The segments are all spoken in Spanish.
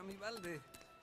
mi balde.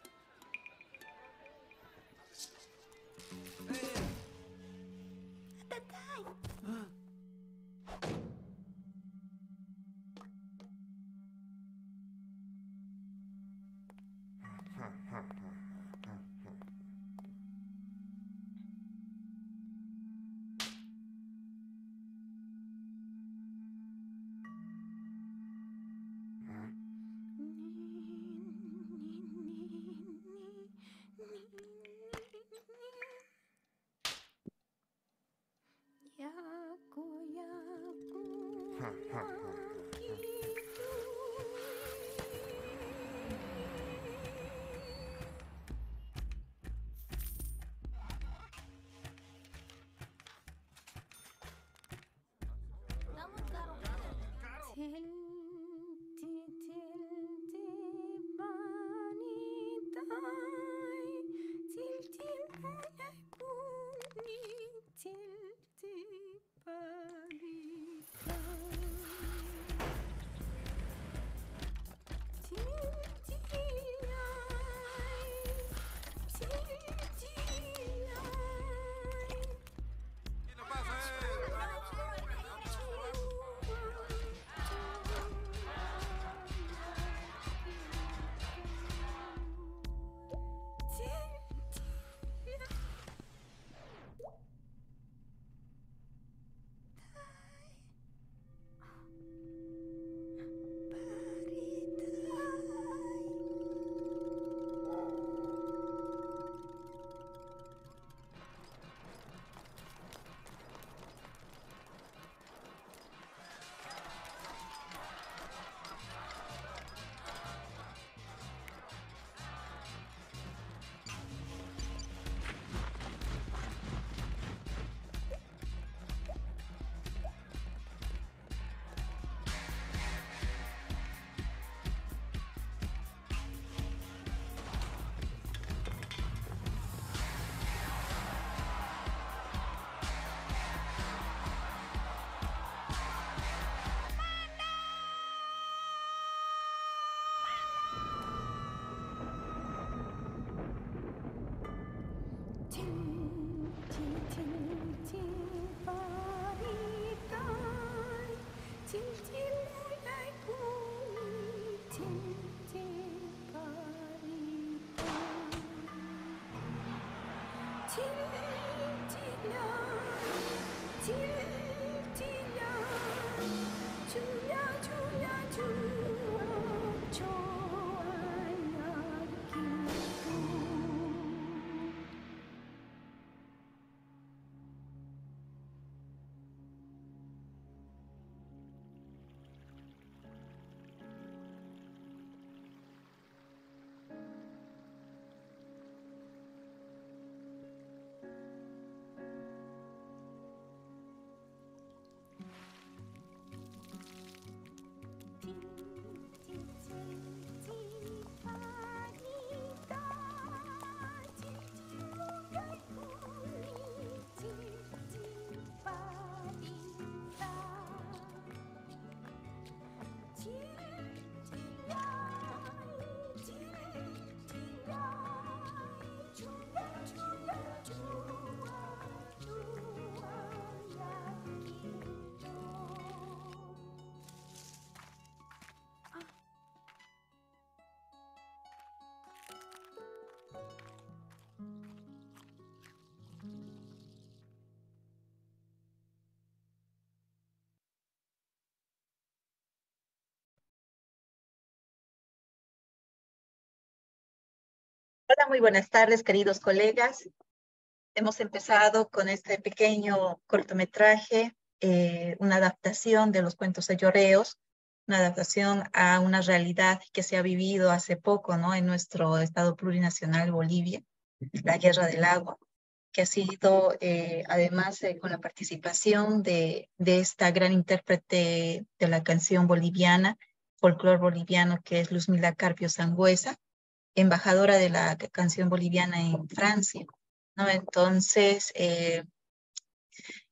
Hola, muy buenas tardes, queridos colegas. Hemos empezado con este pequeño cortometraje, una adaptación de los cuentos ayorreos, una adaptación a una realidad que se ha vivido hace poco, ¿no? En nuestro estado plurinacional, Bolivia, la Guerra del Agua, que ha sido, además, con la participación de esta gran intérprete de la canción boliviana, folclor boliviano, que es Luzmila Carpio Sangüesa, embajadora de la canción boliviana en Francia, ¿no? Entonces,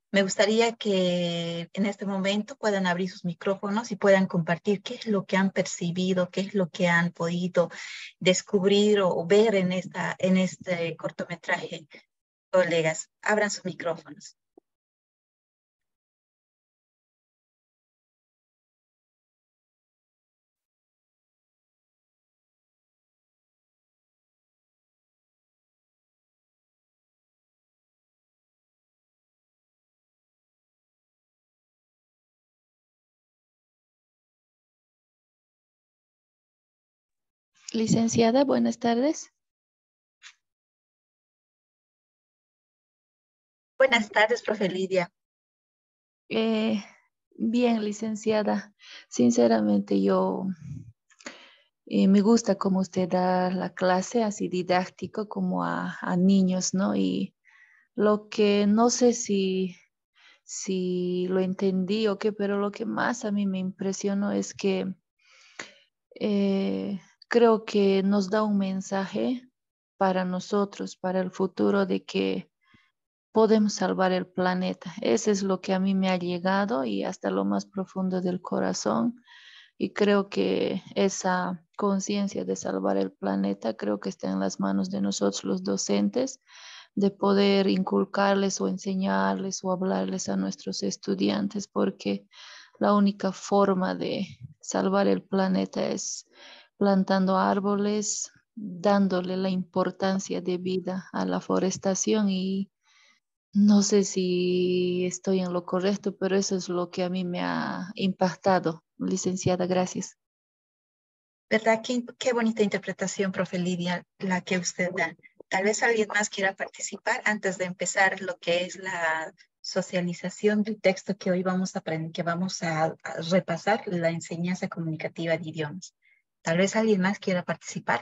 Me gustaría que en este momento puedan abrir sus micrófonos y puedan compartir qué es lo que han percibido, qué es lo que han podido descubrir o ver en este cortometraje. Colegas, abran sus micrófonos. Licenciada, buenas tardes. Buenas tardes, profe Lidia. Eh, Bien, licenciada. Sinceramente, yo me gusta cómo usted da la clase así didáctico como a niños, ¿no? Y lo que no sé si lo entendí o qué, pero lo que más a mí me impresionó es que eh, creo que nos da un mensaje para nosotros, para el futuro, de que podemos salvar el planeta. Eso es lo que a mí me ha llegado y hasta lo más profundo del corazón. Y creo que esa conciencia de salvar el planeta, creo que está en las manos de nosotros los docentes, de poder inculcarles o enseñarles o hablarles a nuestros estudiantes, porque la única forma de salvar el planeta es plantando árboles, dándole la importancia de vida a la forestación. Y no sé si estoy en lo correcto, pero eso es lo que a mí me ha impactado. Licenciada, gracias. ¿Verdad? Qué bonita interpretación, profe Lidia, la que usted da. Tal vez alguien más quiera participar antes de empezar lo que es la socialización del texto que hoy vamos a aprender, que vamos a repasar, la enseñanza comunicativa de idiomas. Tal vez alguien más quiera participar.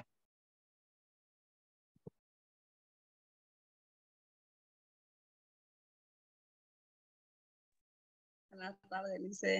Buenas tardes, Lice.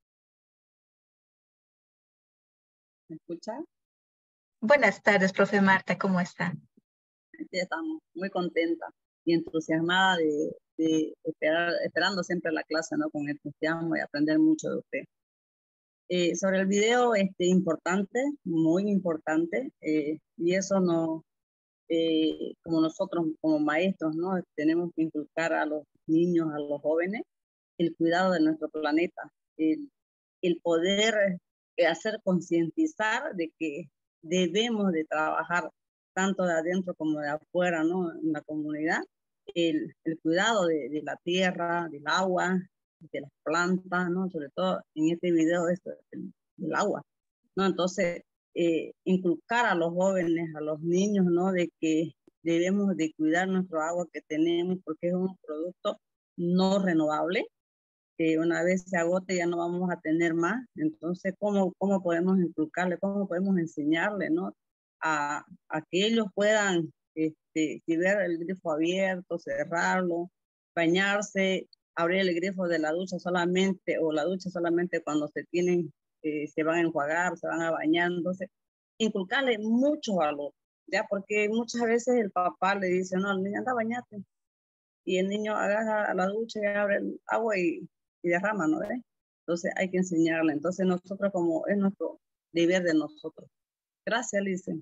¿Me escucha? Buenas tardes, profe Marta, ¿cómo está? Aquí estamos, muy contenta y entusiasmada de esperando siempre la clase, ¿no? Con entusiasmo y aprender mucho de usted. Sobre el video, importante, muy importante, y eso no, como nosotros, como maestros, ¿no? Tenemos que inculcar a los niños, a los jóvenes, el cuidado de nuestro planeta, el poder hacer concientizar de que debemos de trabajar tanto de adentro como de afuera, ¿no? En la comunidad, el cuidado de la tierra, del agua, de las plantas, ¿no? Sobre todo en este video esto, del agua, ¿no? Entonces, inculcar a los jóvenes, a los niños, ¿no? De que debemos de cuidar nuestro agua que tenemos porque es un producto no renovable, que una vez se agote ya no vamos a tener más. Entonces, ¿cómo podemos inculcarle, cómo podemos enseñarle, ¿no? A que ellos puedan, si ver el grifo abierto, cerrarlo, bañarse, abrir el grifo de la ducha solamente, o la ducha solamente cuando se van a enjuagar, se van a bañar. Entonces, inculcarle mucho valor, ¿ya? Porque muchas veces el papá le dice, no, el niño anda, bañate, y el niño agarra la ducha y abre el agua y derrama, ¿no ves? Entonces hay que enseñarle. Entonces nosotros, como es nuestro deber de nosotros. Gracias, Lice.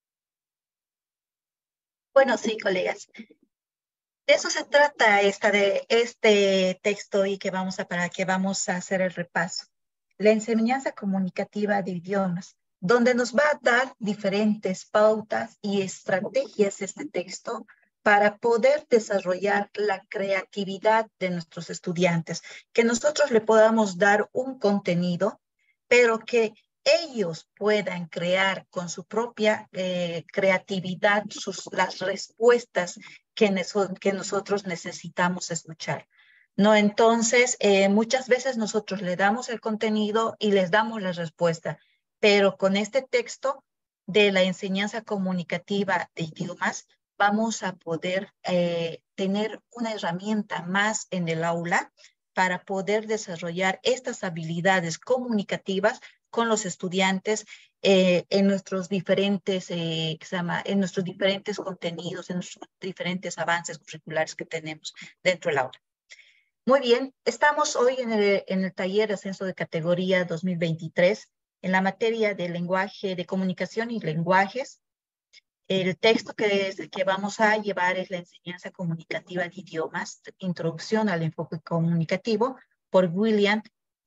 Bueno, sí, colegas. De eso se trata de este texto y para que vamos a hacer el repaso. La enseñanza comunicativa de idiomas, donde nos va a dar diferentes pautas y estrategias este texto para poder desarrollar la creatividad de nuestros estudiantes, que nosotros le podamos dar un contenido, pero que ellos puedan crear con su propia creatividad las respuestas que nosotros necesitamos escuchar. ¿No? Entonces, muchas veces nosotros le damos el contenido y les damos la respuesta, pero con este texto de la enseñanza comunicativa de idiomas, vamos a poder tener una herramienta más en el aula para poder desarrollar estas habilidades comunicativas con los estudiantes en nuestros diferentes, en nuestros diferentes contenidos, en nuestros diferentes avances curriculares que tenemos dentro del aula. Muy bien, estamos hoy en el taller de ascenso de categoría 2023 en la materia de lenguaje, de comunicación y lenguajes. El texto que vamos a llevar es la enseñanza comunicativa de idiomas, introducción al enfoque comunicativo, por William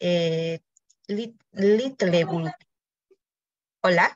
Littlewood. Hola.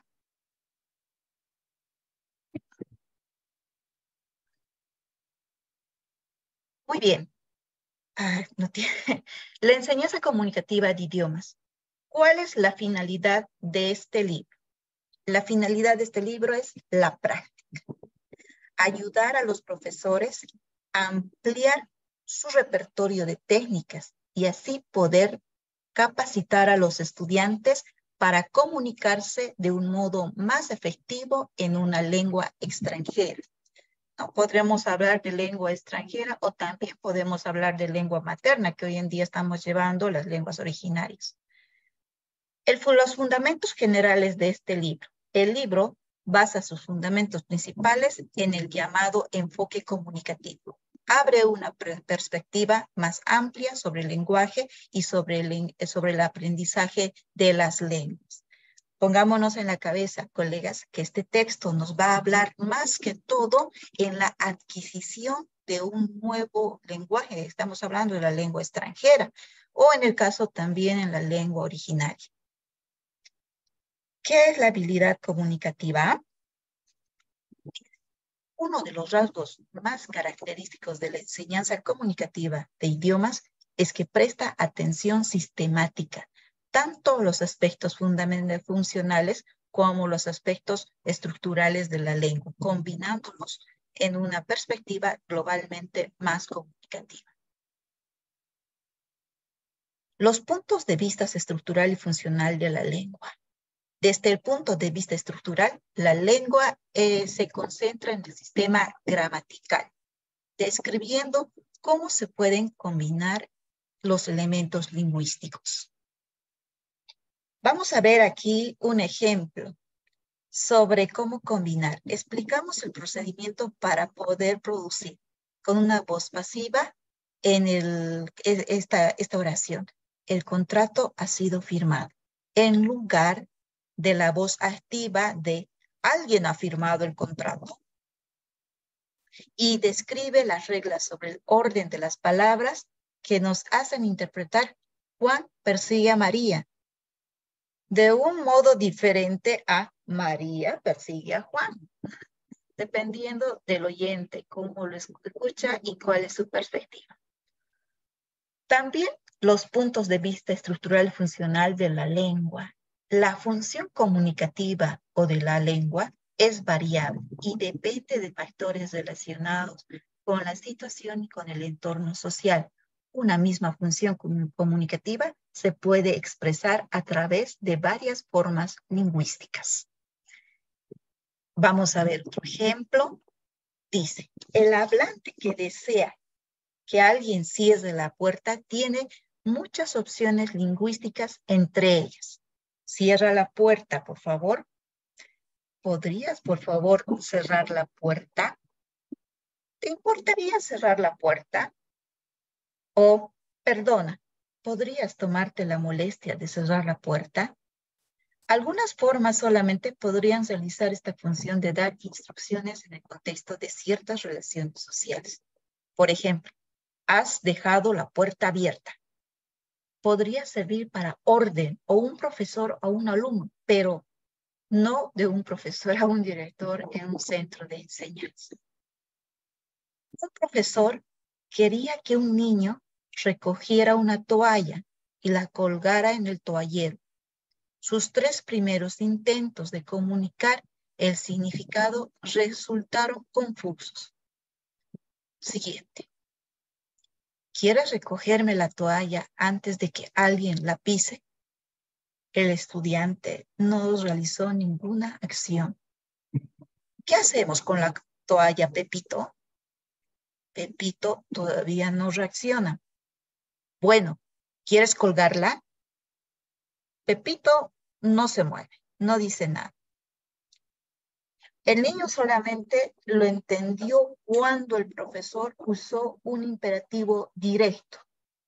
Muy bien. No tiene. La enseñanza comunicativa de idiomas. ¿Cuál es la finalidad de este libro? La finalidad de este libro es la práctica. Ayudar a los profesores a ampliar su repertorio de técnicas y así poder capacitar a los estudiantes para comunicarse de un modo más efectivo en una lengua extranjera. ¿No? Podremos hablar de lengua extranjera o también podemos hablar de lengua materna, que hoy en día estamos llevando las lenguas originarias. Los fundamentos generales de este libro. El libro basa sus fundamentos principales en el llamado enfoque comunicativo. Abre una perspectiva más amplia sobre el lenguaje y sobre el aprendizaje de las lenguas. Pongámonos en la cabeza, colegas, que este texto nos va a hablar más que todo en la adquisición de un nuevo lenguaje. Estamos hablando de la lengua extranjera o en el caso también en la lengua originaria. ¿Qué es la habilidad comunicativa? Uno de los rasgos más característicos de la enseñanza comunicativa de idiomas es que presta atención sistemática, tanto los aspectos funcionales como los aspectos estructurales de la lengua, combinándolos en una perspectiva globalmente más comunicativa. Los puntos de vista estructural y funcional de la lengua. Desde el punto de vista estructural, la lengua se concentra en el sistema gramatical, describiendo cómo se pueden combinar los elementos lingüísticos. Vamos a ver aquí un ejemplo sobre cómo combinar. Explicamos el procedimiento para poder producir con una voz pasiva en esta oración. El contrato ha sido firmado en lugar de la voz activa de alguien ha firmado el contrato. Y describe las reglas sobre el orden de las palabras que nos hacen interpretar Juan persigue a María de un modo diferente a María persigue a Juan, dependiendo del oyente, cómo lo escucha y cuál es su perspectiva. También los puntos de vista estructural y funcional de la lengua. La función comunicativa o de la lengua es variable y depende de factores relacionados con la situación y con el entorno social. Una misma función comunicativa se puede expresar a través de varias formas lingüísticas. Vamos a ver otro ejemplo. Dice, el hablante que desea que alguien cierre la puerta tiene muchas opciones lingüísticas, entre ellas. Cierra la puerta, por favor. ¿Podrías, por favor, cerrar la puerta? ¿Te importaría cerrar la puerta? O, perdona, ¿podrías tomarte la molestia de cerrar la puerta? Algunas formas solamente podrían realizar esta función de dar instrucciones en el contexto de ciertas relaciones sociales. Por ejemplo, has dejado la puerta abierta. Podría servir para orden o un profesor a un alumno, pero no de un profesor a un director en un centro de enseñanza. Un profesor quería que un niño recogiera una toalla y la colgara en el toallero. Sus 3 primeros intentos de comunicar el significado resultaron confusos. Siguiente. ¿Quieres recogerme la toalla antes de que alguien la pise? El estudiante no realizó ninguna acción. ¿Qué hacemos con la toalla, Pepito? Pepito todavía no reacciona. Bueno, ¿quieres colgarla? Pepito no se mueve, no dice nada. El niño solamente lo entendió cuando el profesor usó un imperativo directo.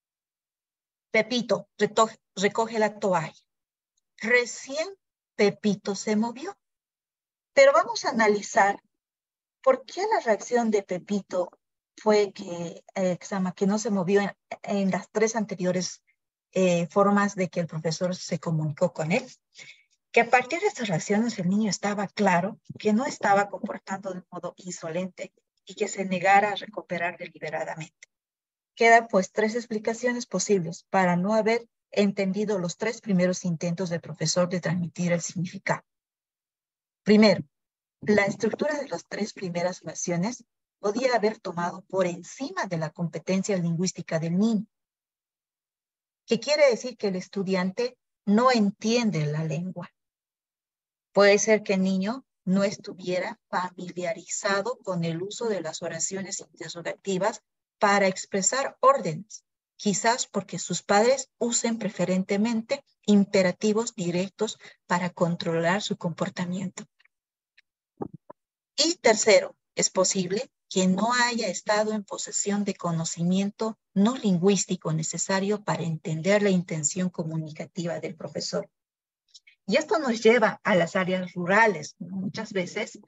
Pepito, recoge la toalla. Recién Pepito se movió. Pero vamos a analizar por qué la reacción de Pepito fue que no se movió en las tres anteriores formas de que el profesor se comunicó con él. Que a partir de estas reacciones el niño estaba claro que no estaba comportando de modo insolente y que se negara a recuperar deliberadamente. Quedan pues tres explicaciones posibles para no haber entendido los tres primeros intentos del profesor de transmitir el significado. Primero, la estructura de las tres primeras oraciones podía haber tomado por encima de la competencia lingüística del niño, que quiere decir que el estudiante no entiende la lengua. Puede ser que el niño no estuviera familiarizado con el uso de las oraciones interrogativas para expresar órdenes, quizás porque sus padres usen preferentemente imperativos directos para controlar su comportamiento. Y tercero, es posible que no haya estado en posesión de conocimiento no lingüístico necesario para entender la intención comunicativa del profesor. Y esto nos lleva a las áreas rurales, ¿no? Muchas veces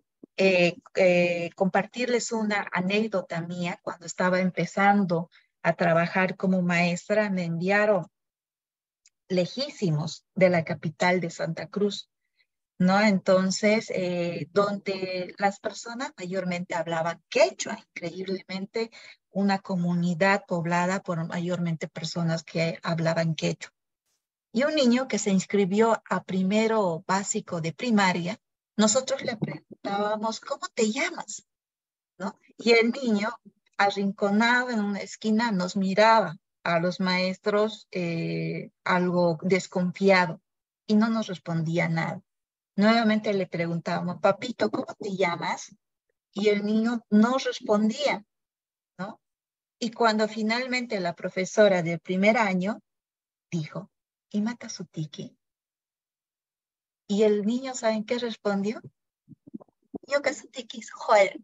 compartirles una anécdota mía. Cuando estaba empezando a trabajar como maestra, me enviaron lejísimos de la capital de Santa Cruz, ¿no? Entonces, donde las personas mayormente hablaban quechua, increíblemente una comunidad poblada por mayormente personas que hablaban quechua. Y un niño que se inscribió a primero básico de primaria, nosotros le preguntábamos, ¿cómo te llamas? ¿No? Y el niño, arrinconado en una esquina, nos miraba a los maestros algo desconfiado y no nos respondía nada. Nuevamente le preguntábamos, papito, ¿cómo te llamas? Y el niño no respondía, ¿no? Y cuando finalmente la profesora del primer año dijo, Imata Sutiki. Y el niño, ¿saben qué respondió? Yo que Sutiki, joder.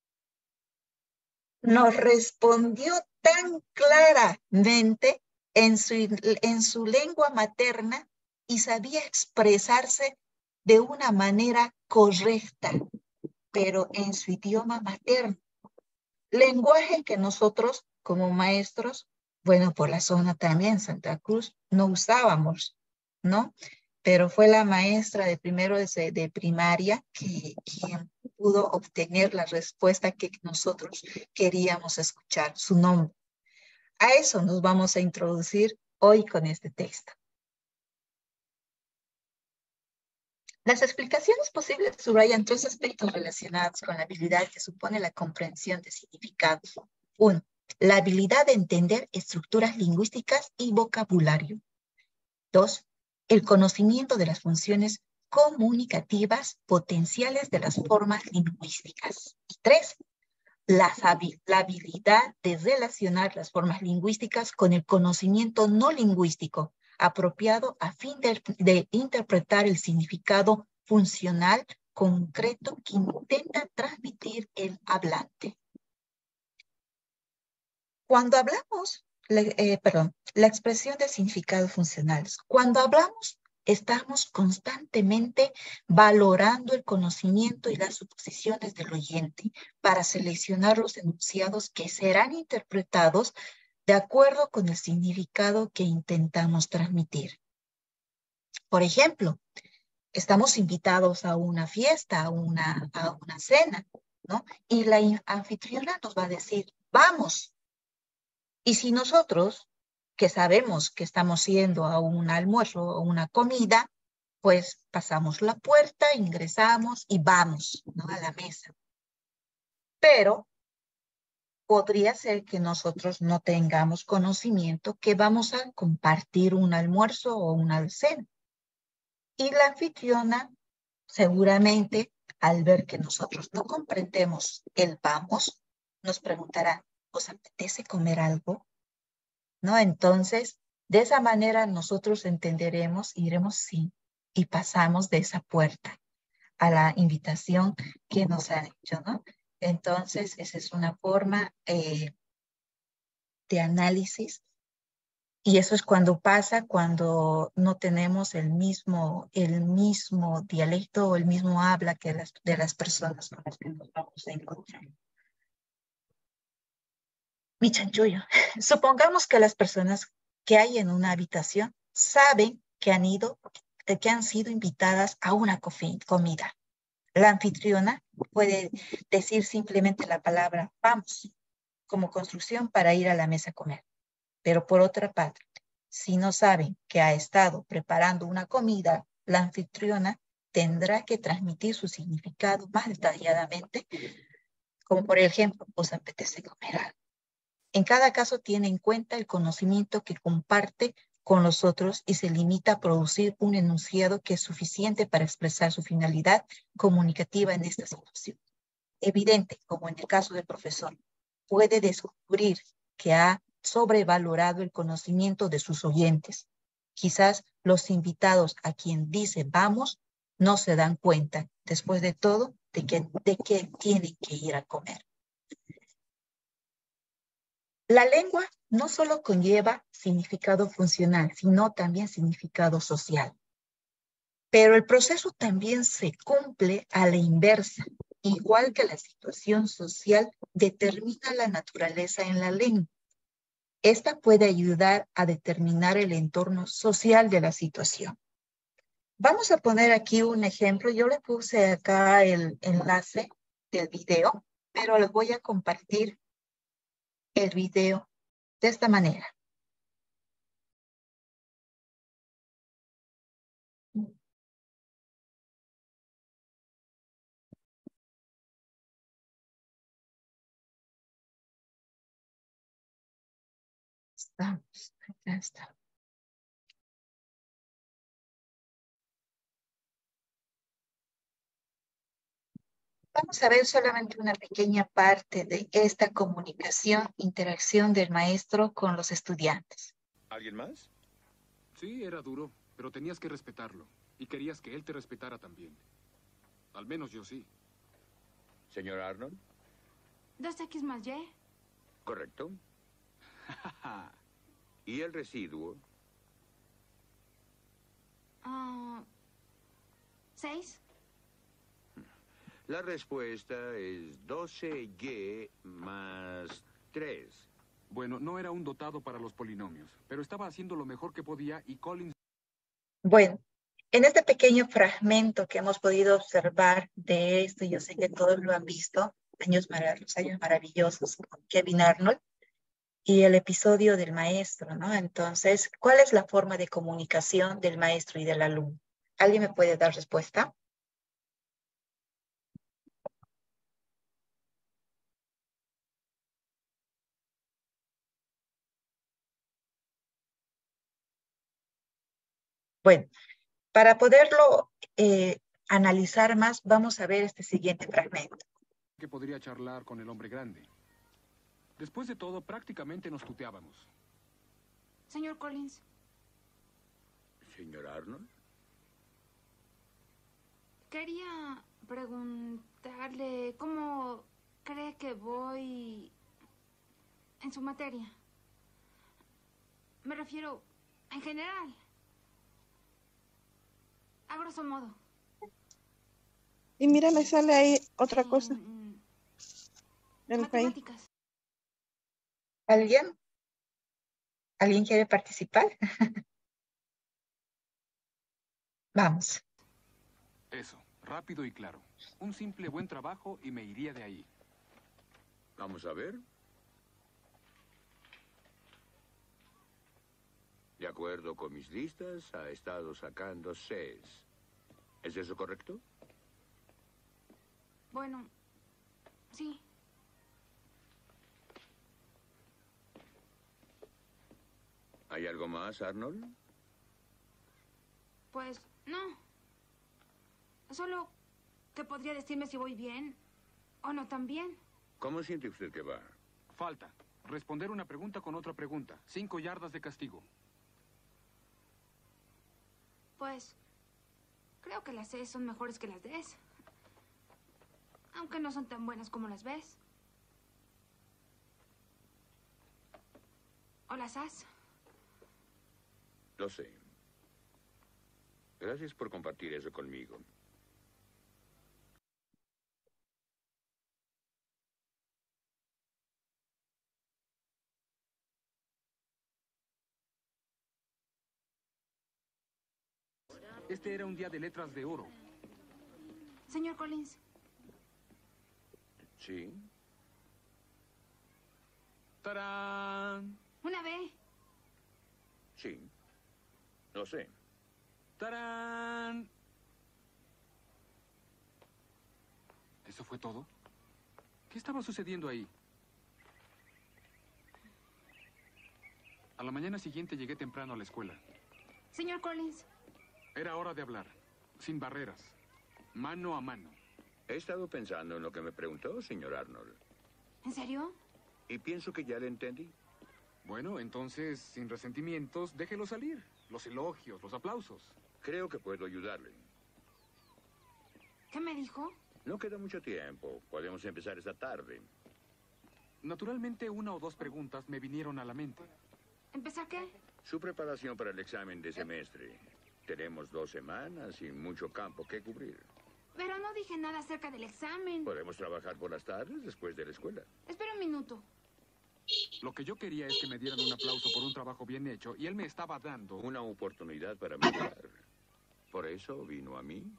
Nos respondió tan claramente en su lengua materna y sabía expresarse de una manera correcta, pero en su idioma materno. Lenguaje que nosotros como maestros, bueno, por la zona también, Santa Cruz, no usábamos, ¿no? Pero fue la maestra de primero de primaria quien pudo obtener la respuesta que nosotros queríamos escuchar, su nombre. A eso nos vamos a introducir hoy con este texto. Las explicaciones posibles subrayan tres aspectos relacionados con la habilidad que supone la comprensión de significados. 1. La habilidad de entender estructuras lingüísticas y vocabulario. 2. El conocimiento de las funciones comunicativas potenciales de las formas lingüísticas. Y 3. La habilidad de relacionar las formas lingüísticas con el conocimiento no lingüístico apropiado a fin de interpretar el significado funcional concreto que intenta transmitir el hablante. Cuando hablamos, la expresión de significados funcionales, cuando hablamos, estamos constantemente valorando el conocimiento y las suposiciones del oyente para seleccionar los enunciados que serán interpretados de acuerdo con el significado que intentamos transmitir. Por ejemplo, estamos invitados a una fiesta, a una cena, ¿no? Y la anfitriona nos va a decir, vamos. Y si nosotros, que sabemos que estamos yendo a un almuerzo o una comida, pues pasamos la puerta, ingresamos y vamos, ¿no?, a la mesa. Pero podría ser que nosotros no tengamos conocimiento que vamos a compartir un almuerzo o una cena. Y la anfitriona seguramente, al ver que nosotros no comprendemos el vamos, nos preguntará, ¿os apetece comer algo? ¿No? Entonces, de esa manera nosotros entenderemos, iremos sí, y pasamos de esa puerta a la invitación que nos han hecho, ¿no? Entonces, esa es una forma de análisis Y eso es cuando pasa, cuando no tenemos el mismo dialecto o el mismo habla que de las personas con las que nos vamos a encontrar. Mi chanchullo, supongamos que las personas que hay en una habitación saben que han sido invitadas a una comida. La anfitriona puede decir simplemente la palabra vamos como construcción para ir a la mesa a comer. Pero por otra parte, si no saben que ha estado preparando una comida, la anfitriona tendrá que transmitir su significado más detalladamente, como por ejemplo, os apetece comer algo. En cada caso tiene en cuenta el conocimiento que comparte con los otros y se limita a producir un enunciado que es suficiente para expresar su finalidad comunicativa en esta situación. Evidente, como en el caso del profesor, puede descubrir que ha sobrevalorado el conocimiento de sus oyentes. Quizás los invitados a quien dice vamos no se dan cuenta, después de todo, de que tienen que ir a comer. La lengua no solo conlleva significado funcional, sino también significado social. Pero el proceso también se cumple a la inversa, igual que la situación social determina la naturaleza en la lengua. Esta puede ayudar a determinar el entorno social de la situación. Vamos a poner aquí un ejemplo. Yo le puse acá el enlace del video, pero les voy a compartir el video de esta manera. Estamos, acá está. Vamos a ver solamente una pequeña parte de esta comunicación, interacción del maestro con los estudiantes. ¿Alguien más? Sí, era duro, pero tenías que respetarlo. Y querías que él te respetara también. Al menos yo sí. ¿Señor Arnold? 2x más Y. ¿Correcto? ¿Y el residuo? 6. La respuesta es 12y más 3. Bueno, no era un dotado para los polinomios, pero estaba haciendo lo mejor que podía y Collins... Bueno, en este pequeño fragmento que hemos podido observar de esto, yo sé que todos lo han visto, los años maravillosos con Kevin Arnold, y el episodio del maestro, ¿no? Entonces, ¿cuál es la forma de comunicación del maestro y del alumno? ¿Alguien me puede dar respuesta? Bueno, para poderlo analizar más, vamos a ver este siguiente fragmento. que podría charlar con el hombre grande. Después de todo, prácticamente nos tuteábamos. Señor Collins, ¿Señor Arnold? quería preguntarle cómo cree que voy en su materia. Me refiero en general. A grosso modo. Y mira, me sale ahí otra cosa. Del país. Matemáticas. ¿Alguien? ¿Alguien quiere participar? Vamos. Eso, rápido y claro. Un simple buen trabajo y me iría de ahí. Vamos a ver. De acuerdo con mis listas, ha estado sacando 6. ¿Es eso correcto? Bueno, sí. ¿Hay algo más, Arnold? Pues no. Solo que podría decirme si voy bien o no tan bien. ¿Cómo siente usted que va? Falta. Responder una pregunta con otra pregunta. 5 yardas de castigo. Pues creo que las Cs son mejores que las Ds. Aunque no son tan buenas como las Bs. O las As. Lo sé. Gracias por compartir eso conmigo. Este era un día de letras de oro. Señor Collins. ¿Sí? ¡Tarán! Una B. Sí. Lo sé. ¡Tarán! ¿Eso fue todo? ¿Qué estaba sucediendo ahí? A la mañana siguiente llegué temprano a la escuela. Señor Collins. Era hora de hablar, sin barreras, mano a mano. He estado pensando en lo que me preguntó, señor Arnold. ¿En serio? Y pienso que ya le entendí. Bueno, entonces, sin resentimientos, déjelo salir. Los elogios, los aplausos. Creo que puedo ayudarle. ¿Qué me dijo? No queda mucho tiempo. Podemos empezar esta tarde. Naturalmente, una o dos preguntas me vinieron a la mente. ¿Empezar qué? Su preparación para el examen de semestre. Tenemos 2 semanas y mucho campo que cubrir. Pero no dije nada acerca del examen. Podemos trabajar por las tardes después de la escuela. Espera un minuto. Lo que yo quería es que me dieran un aplauso por un trabajo bien hecho, y él me estaba dando... Una oportunidad para mejorar. Por eso vino a mí.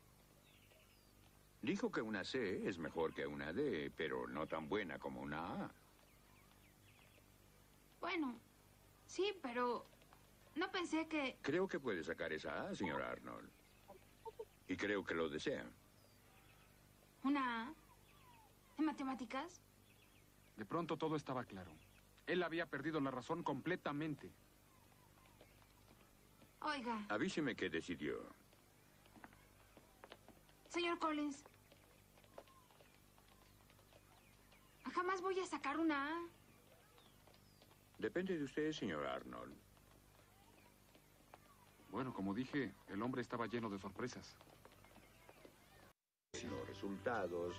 Dijo que una C es mejor que una D, pero no tan buena como una A. Bueno, sí, pero no pensé que... Creo que puede sacar esa A, señor Arnold. Y creo que lo desea. ¿Una A? ¿En matemáticas? De pronto todo estaba claro. Él había perdido la razón completamente. Oiga, Avíseme qué decidió. señor Collins. Jamás voy a sacar una A. Depende de usted, señor Arnold. Bueno, como dije, el hombre estaba lleno de sorpresas. Los resultados.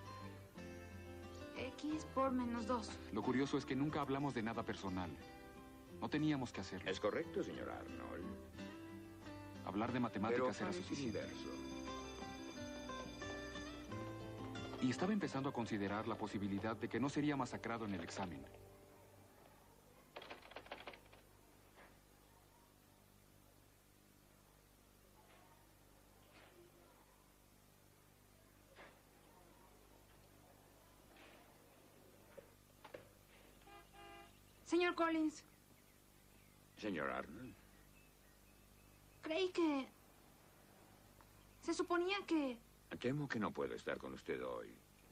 X por -2. Lo curioso es que nunca hablamos de nada personal. No teníamos que hacerlo. Es correcto, señor Arnold. Hablar de Pero matemáticas era parece suficiente. inverso. Y estaba empezando a considerar la posibilidad de que no sería masacrado en el examen. Señor Collins, Señor Arnold. creí que... Se suponía que... Temo que no puedo estar con usted hoy.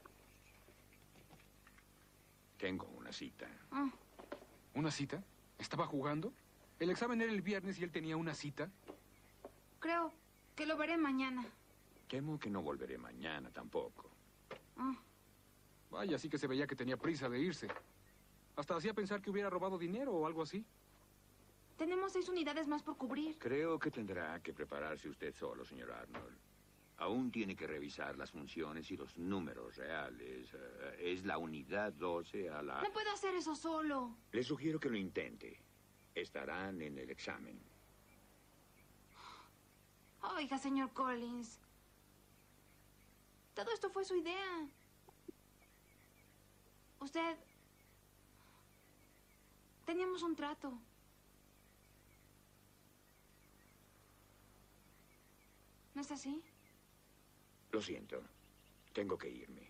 Tengo una cita. Ah, ¿Una cita? ¿Estaba jugando? El examen era el viernes y él tenía una cita. creo que lo veré mañana. Temo que no volveré mañana tampoco. Ah, Vaya, sí que se veía que tenía prisa de irse. Hasta hacía pensar que hubiera robado dinero o algo así. tenemos 6 unidades más por cubrir. Creo que tendrá que prepararse usted solo, señor Arnold. Aún tiene que revisar las funciones y los números reales. Es la unidad 12 a la... No puedo hacer eso solo. Le sugiero que lo intente. Estarán en el examen. Oiga, señor Collins. Todo esto fue su idea. Usted... Teníamos un trato. ¿No es así? Lo siento. Tengo que irme.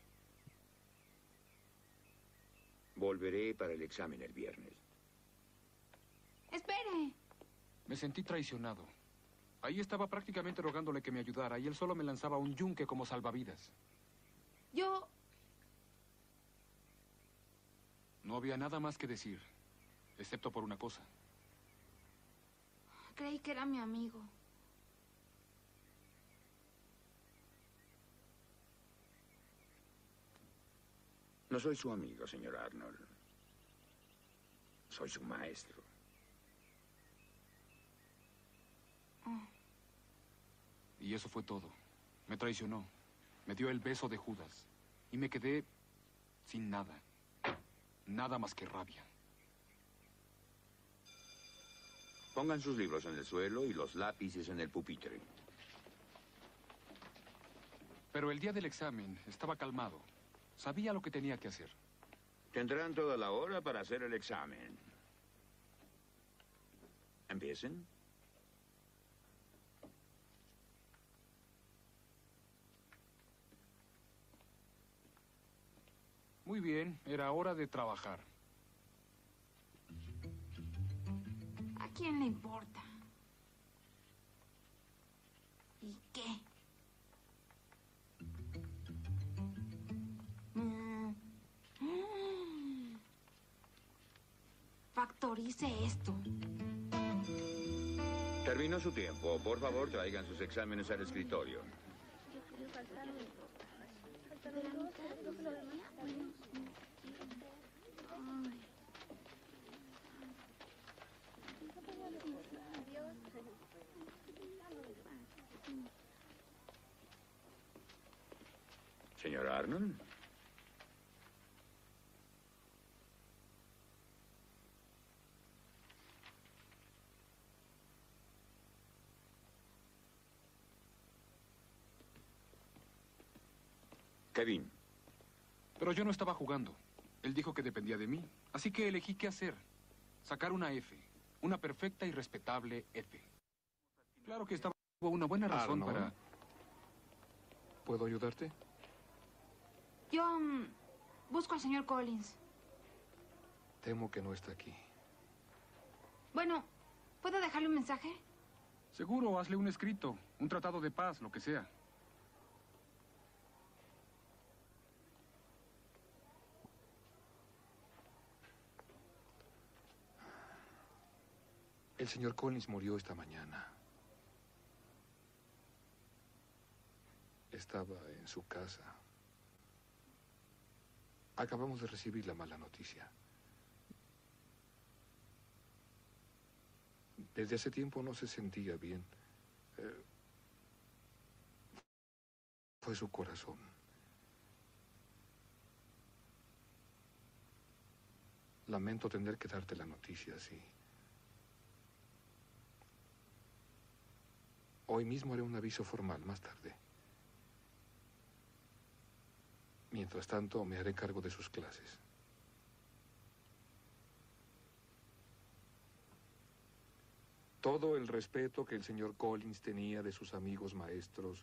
Volveré para el examen el viernes. ¡Espere! Me sentí traicionado. Ahí estaba prácticamente rogándole que me ayudara y él solo me lanzaba un yunque como salvavidas. Yo... No había nada más que decir, excepto por una cosa. creí que era mi amigo. No soy su amigo, señor Arnold. Soy su maestro. Y eso fue todo. Me traicionó. Me dio el beso de Judas. Y me quedé sin nada. Nada más que rabia. Pongan sus libros en el suelo y los lápices en el pupitre. Pero el día del examen estaba calmado. Sabía lo que tenía que hacer. Tendrán toda la hora para hacer el examen. Empiecen. Muy bien, era hora de trabajar. ¿A quién le importa? ¿Y qué? Factorice esto. Terminó su tiempo. Por favor, traigan sus exámenes al escritorio. Señor Arnold. Kevin. Pero yo no estaba jugando. Él dijo que dependía de mí. Así que elegí qué hacer. Sacar una F. Una perfecta y respetable F. Claro que estaba una buena razón para... ¿Puedo ayudarte? Yo busco al señor Collins. Temo que no está aquí. Bueno, ¿puedo dejarle un mensaje? Seguro, hazle un escrito. Un tratado de paz, lo que sea. El señor Collins murió esta mañana. Estaba en su casa. Acabamos de recibir la mala noticia. Desde hace tiempo no se sentía bien. Fue su corazón. Lamento tener que darte la noticia así. Hoy mismo haré un aviso formal más tarde. Mientras tanto, me haré cargo de sus clases. Todo el respeto que el señor Collins tenía de sus amigos maestros.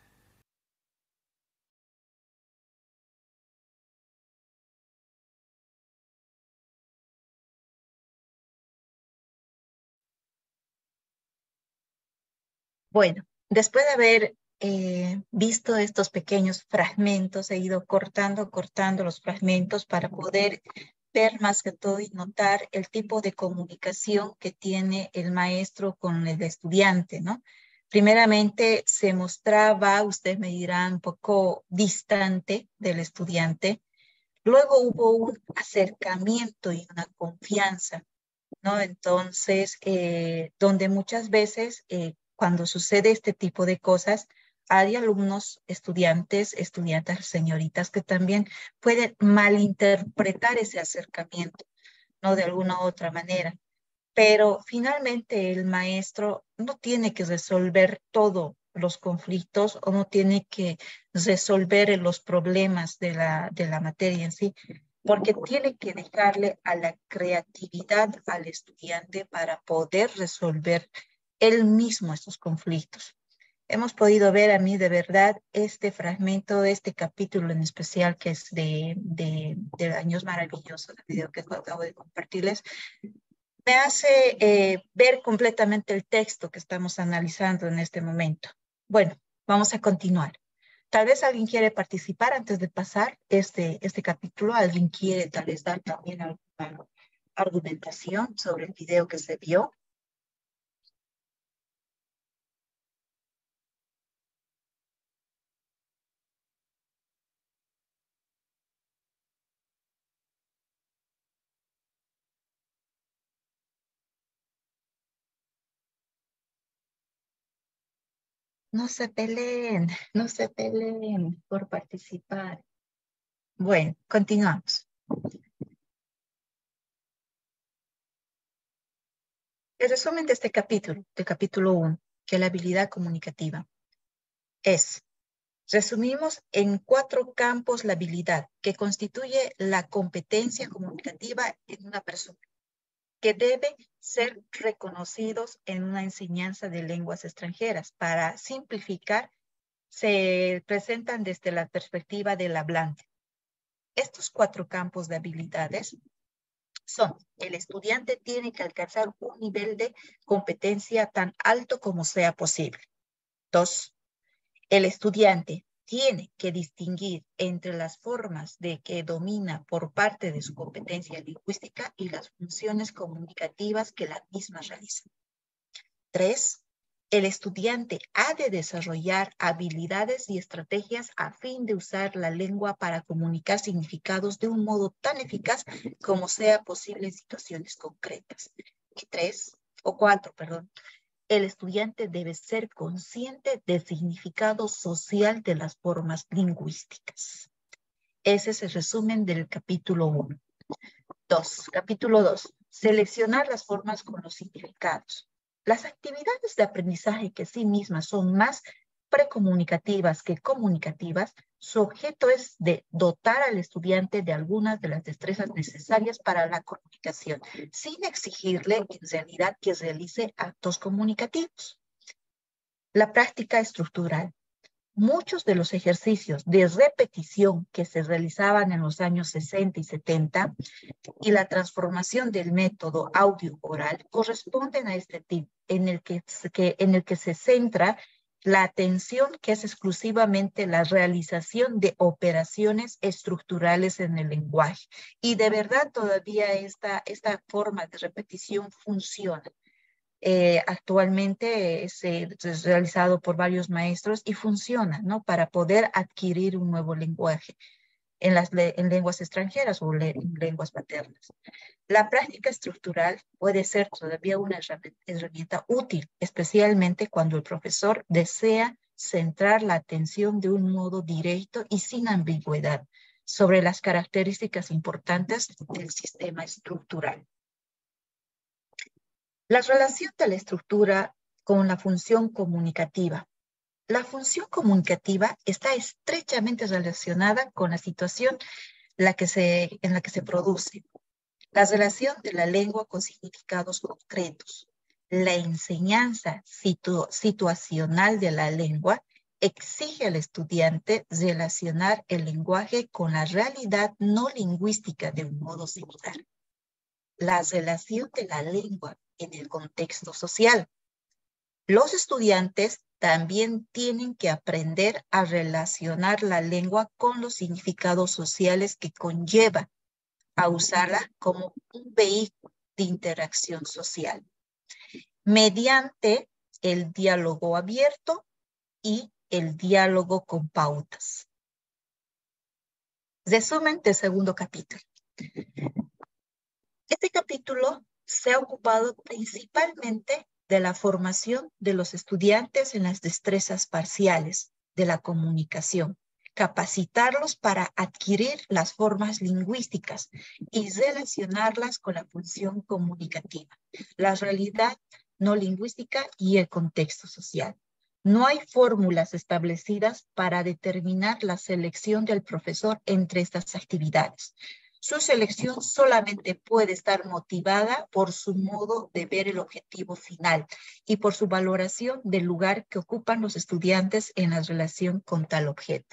Bueno, después de haber visto estos pequeños fragmentos, he ido cortando los fragmentos para poder ver más que todo y notar el tipo de comunicación que tiene el maestro con el estudiante, ¿no? Primeramente se mostraba, ustedes me dirán, un poco distante del estudiante. Luego hubo un acercamiento y una confianza, ¿no? Entonces, donde muchas veces cuando sucede este tipo de cosas, hay alumnos, estudiantes, señoritas, que también pueden malinterpretar ese acercamiento, ¿no? De alguna u otra manera. Pero finalmente el maestro no tiene que resolver todos los conflictos o no tiene que resolver los problemas de la materia en sí, porque tiene que dejarle a la creatividad al estudiante para poder resolver él mismo estos conflictos. Hemos podido ver a mí de verdad este fragmento, este capítulo en especial que es de Años Maravillosos, el video que acabo de compartirles, me hace ver completamente el texto que estamos analizando en este momento. Bueno, vamos a continuar. Tal vez alguien quiere participar antes de pasar este capítulo. Alguien quiere tal vez dar también alguna argumentación sobre el video que se vio. No se peleen por participar. Bueno, continuamos. El resumen de este capítulo, del capítulo 1, que es la habilidad comunicativa, es: resumimos en 4 campos la habilidad que constituye la competencia comunicativa en una persona, que debe ser reconocidos en una enseñanza de lenguas extranjeras. Para simplificar, se presentan desde la perspectiva del hablante. Estos 4 campos de habilidades son: el estudiante tiene que alcanzar un nivel de competencia tan alto como sea posible. 2. El estudiante tiene que distinguir entre las formas de que domina por parte de su competencia lingüística y las funciones comunicativas que la misma realiza. 3. El estudiante ha de desarrollar habilidades y estrategias a fin de usar la lengua para comunicar significados de un modo tan eficaz como sea posible en situaciones concretas. Y 4, el estudiante debe ser consciente del significado social de las formas lingüísticas. Ese es el resumen del capítulo 1. Capítulo 2. Seleccionar las formas con los significados. Las actividades de aprendizaje que sí mismas son más precomunicativas que comunicativas, su objeto es de dotar al estudiante de algunas de las destrezas necesarias para la comunicación, sin exigirle en realidad que realice actos comunicativos. La práctica estructural. Muchos de los ejercicios de repetición que se realizaban en los años 60 y 70 y la transformación del método audio-oral corresponden a este tipo, en el que se centra la atención, que es exclusivamente la realización de operaciones estructurales en el lenguaje. Y de verdad todavía esta forma de repetición funciona. Actualmente es realizado por varios maestros y funciona, ¿no? Para poder adquirir un nuevo lenguaje en lenguas extranjeras o en lenguas maternas. La práctica estructural puede ser todavía una herramienta útil, especialmente cuando el profesor desea centrar la atención de un modo directo y sin ambigüedad sobre las características importantes del sistema estructural. La relación de la estructura con la función comunicativa. La función comunicativa está estrechamente relacionada con la situación en la que se produce. La relación de la lengua con significados concretos. La enseñanza situacional de la lengua exige al estudiante relacionar el lenguaje con la realidad no lingüística de un modo similar. La relación de la lengua en el contexto social. Los estudiantes también tienen que aprender a relacionar la lengua con los significados sociales que conlleva a usarla como un vehículo de interacción social, mediante el diálogo abierto y el diálogo con pautas. Resumen del segundo capítulo. Este capítulo se ha ocupado principalmente de la formación de los estudiantes en las destrezas parciales de la comunicación, capacitarlos para adquirir las formas lingüísticas y relacionarlas con la función comunicativa, la realidad no lingüística y el contexto social. No hay fórmulas establecidas para determinar la selección del profesor entre estas actividades. Su selección solamente puede estar motivada por su modo de ver el objetivo final y por su valoración del lugar que ocupan los estudiantes en la relación con tal objeto.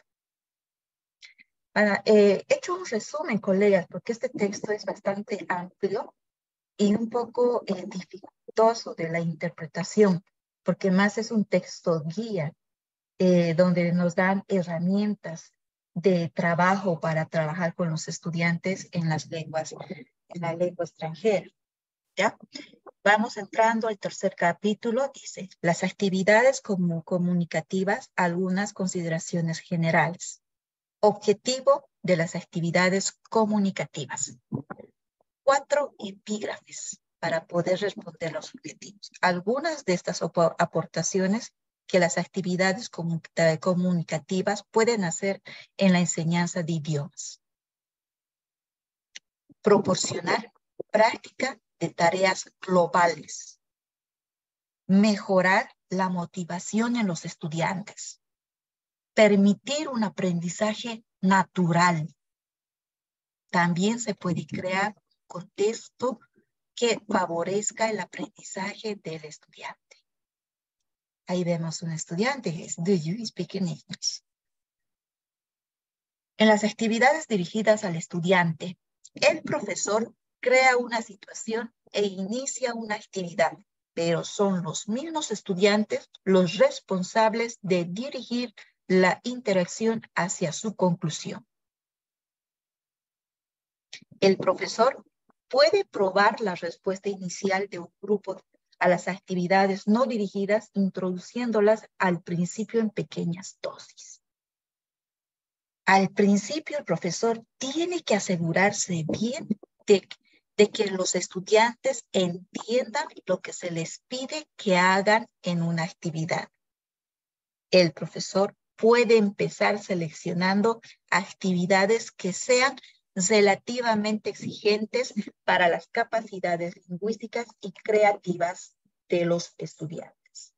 He hecho un resumen, colegas, porque este texto es bastante amplio y un poco dificultoso de la interpretación, porque más es un texto guía donde nos dan herramientas de trabajo para trabajar con los estudiantes en la lengua extranjera. ¿Ya? Vamos entrando al tercer capítulo, dice, las actividades comunicativas, algunas consideraciones generales. Objetivo de las actividades comunicativas. 4 epígrafes para poder responder los objetivos. Algunas de estas aportaciones que las actividades comunicativas pueden hacer en la enseñanza de idiomas. Proporcionar práctica de tareas globales mejorar la motivación en los estudiantes, permitir un aprendizaje natural. También se puede crear un contexto que favorezca el aprendizaje del estudiante. Ahí vemos un estudiante, es Do you speak in English? En las actividades dirigidas al estudiante, el profesor crea una situación e inicia una actividad, pero son los mismos estudiantes los responsables de dirigir la interacción hacia su conclusión. El profesor puede probar la respuesta inicial de un grupo a las actividades no dirigidas, introduciéndolas al principio en pequeñas dosis. Al principio, el profesor tiene que asegurarse bien de que los estudiantes entiendan lo que se les pide que hagan en una actividad. El profesor puede empezar seleccionando actividades que sean relativamente exigentes para las capacidades lingüísticas y creativas de los estudiantes.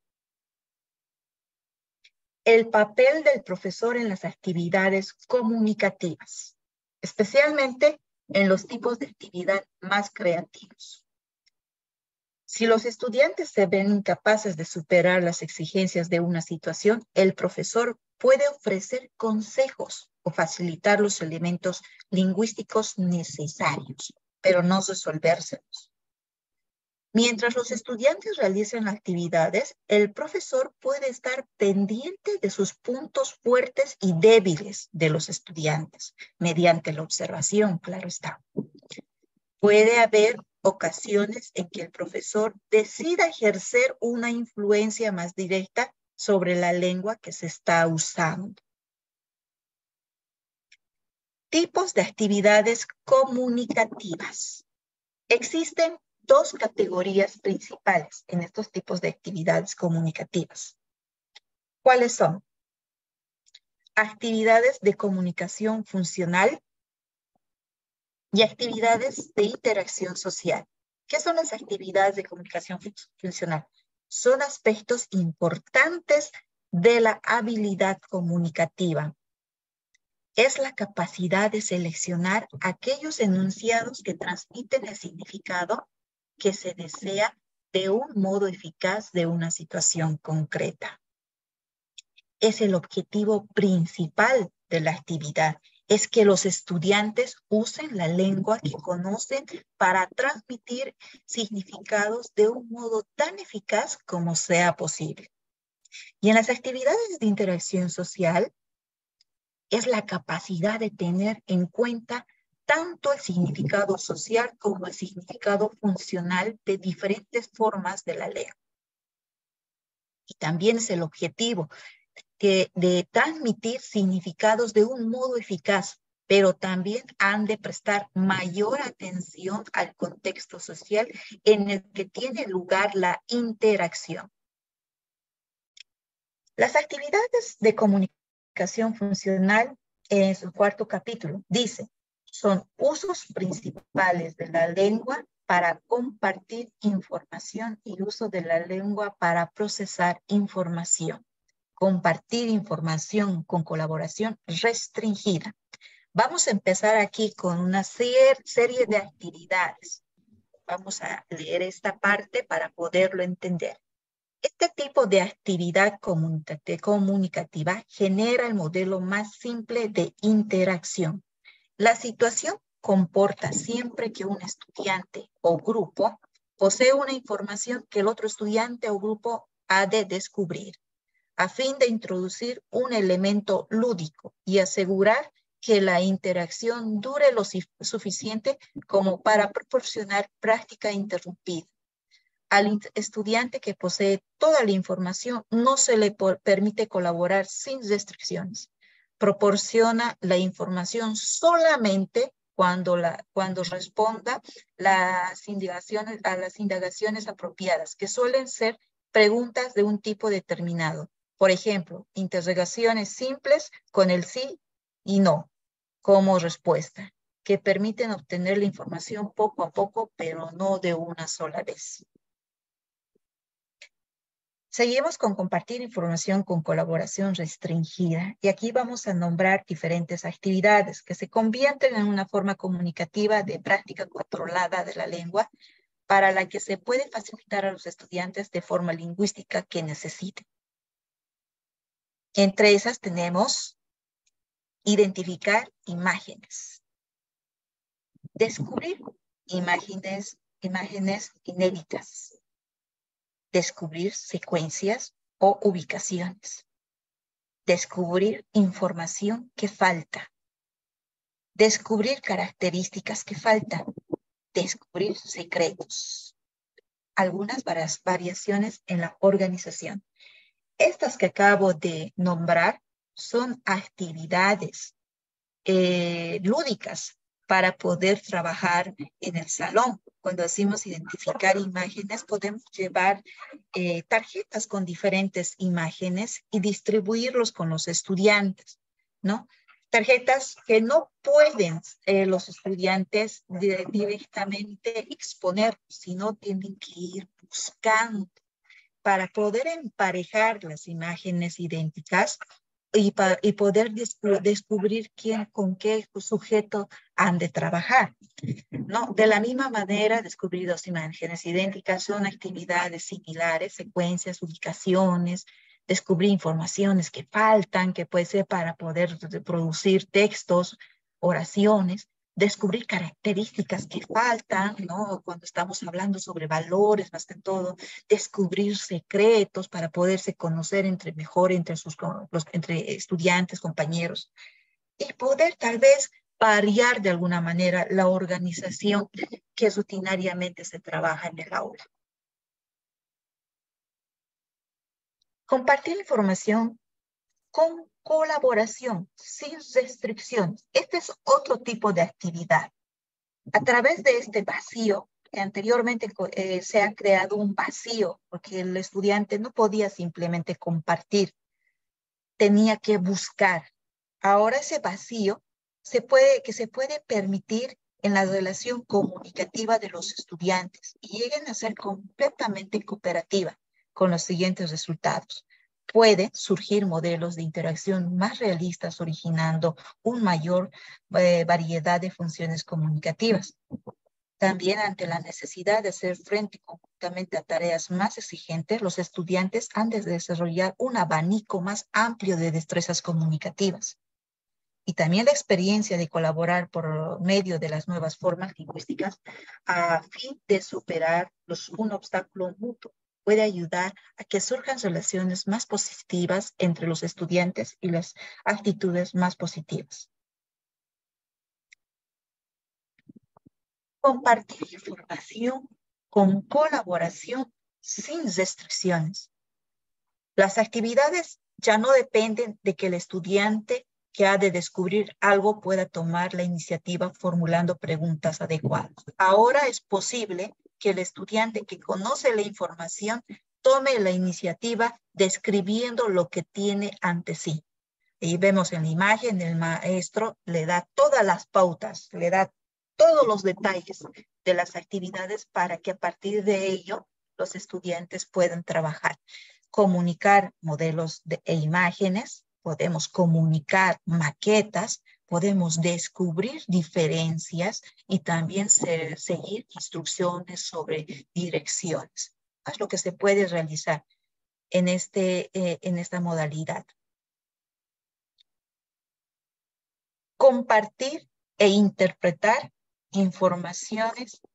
El papel del profesor en las actividades comunicativas, especialmente en los tipos de actividad más creativos. Si los estudiantes se ven incapaces de superar las exigencias de una situación, el profesor puede ofrecer consejos o facilitar los elementos lingüísticos necesarios, pero no resolvérselos. Mientras los estudiantes realizan actividades, el profesor puede estar pendiente de sus puntos fuertes y débiles de los estudiantes, mediante la observación, claro está. Puede haber ocasiones en que el profesor decida ejercer una influencia más directa sobre la lengua que se está usando. Tipos de actividades comunicativas. Existen dos categorías principales en estos tipos de actividades comunicativas. ¿Cuáles son? Actividades de comunicación funcional y actividades de interacción social. ¿Qué son las actividades de comunicación funcional? Son aspectos importantes de la habilidad comunicativa. Es la capacidad de seleccionar aquellos enunciados que transmiten el significado que se desea de un modo eficaz de una situación concreta. Es el objetivo principal de la actividad, es que los estudiantes usen la lengua que conocen para transmitir significados de un modo tan eficaz como sea posible. Y en las actividades de interacción social, es la capacidad de tener en cuenta tanto el significado social como el significado funcional de diferentes formas de la lengua. Y también es el objetivo de transmitir significados de un modo eficaz, pero también han de prestar mayor atención al contexto social en el que tiene lugar la interacción. Las actividades de comunicación funcional en su cuarto capítulo dice, son usos principales de la lengua para compartir información y uso de la lengua para procesar información. Compartir información con colaboración restringida. Vamos a empezar aquí con una serie de actividades. Vamos a leer esta parte para poderlo entender. Este tipo de actividad comunicativa genera el modelo más simple de interacción. La situación comporta siempre que un estudiante o grupo posee una información que el otro estudiante o grupo ha de descubrir, a fin de introducir un elemento lúdico y asegurar que la interacción dure lo suficiente como para proporcionar práctica interrumpida. Al estudiante que posee toda la información no se le permite colaborar sin restricciones. Proporciona la información solamente cuando responda a las indagaciones apropiadas, que suelen ser preguntas de un tipo determinado. Por ejemplo, interrogaciones simples con el sí y no como respuesta, que permiten obtener la información poco a poco, pero no de una sola vez. Seguimos con compartir información con colaboración restringida. Y aquí vamos a nombrar diferentes actividades que se convierten en una forma comunicativa de práctica controlada de la lengua para la que se puede facilitar a los estudiantes de forma lingüística que necesiten. Entre esas tenemos identificar imágenes, descubrir imágenes inéditas, descubrir secuencias o ubicaciones, descubrir información que falta, descubrir características que faltan, descubrir secretos. Algunas variaciones en la organización. Estas que acabo de nombrar son actividades lúdicas para poder trabajar en el salón. Cuando decimos identificar imágenes, podemos llevar tarjetas con diferentes imágenes y distribuirlos con los estudiantes, ¿no? Tarjetas que no pueden los estudiantes directamente exponer, sino tienen que ir buscando para poder emparejar las imágenes idénticas y poder descubrir con qué sujeto han de trabajar, ¿no? De la misma manera, descubrir dos imágenes idénticas son actividades similares, secuencias, ubicaciones, descubrir informaciones que faltan, que puede ser para poder producir textos, oraciones, descubrir características que faltan, ¿no? Cuando estamos hablando sobre valores, más que todo, descubrir secretos para poderse conocer entre estudiantes, compañeros, y poder tal vez variar de alguna manera la organización que rutinariamente se trabaja en el aula. Compartir información con colaboración, sin restricciones. Este es otro tipo de actividad. A través de este vacío, que anteriormente se ha creado un vacío, porque el estudiante no podía simplemente compartir, tenía que buscar. Ahora ese vacío se puede permitir en la relación comunicativa de los estudiantes y lleguen a ser completamente cooperativa con los siguientes resultados. Pueden surgir modelos de interacción más realistas, originando una mayor variedad de funciones comunicativas. También ante la necesidad de hacer frente conjuntamente a tareas más exigentes, los estudiantes han de desarrollar un abanico más amplio de destrezas comunicativas. Y también la experiencia de colaborar por medio de las nuevas formas lingüísticas a fin de superar un obstáculo mutuo puede ayudar a que surjan relaciones más positivas entre los estudiantes y las actitudes más positivas. Compartir información con colaboración sin restricciones. Las actividades ya no dependen de que el estudiante que ha de descubrir algo pueda tomar la iniciativa formulando preguntas adecuadas. Ahora es posible que el estudiante que conoce la información tome la iniciativa describiendo lo que tiene ante sí. Y vemos en la imagen, el maestro le da todas las pautas, le da todos los detalles de las actividades para que a partir de ello los estudiantes puedan trabajar. Comunicar modelos e imágenes, podemos comunicar maquetas, podemos descubrir diferencias y también seguir instrucciones sobre direcciones. Es lo que se puede realizar en esta modalidad. Compartir e interpretar información.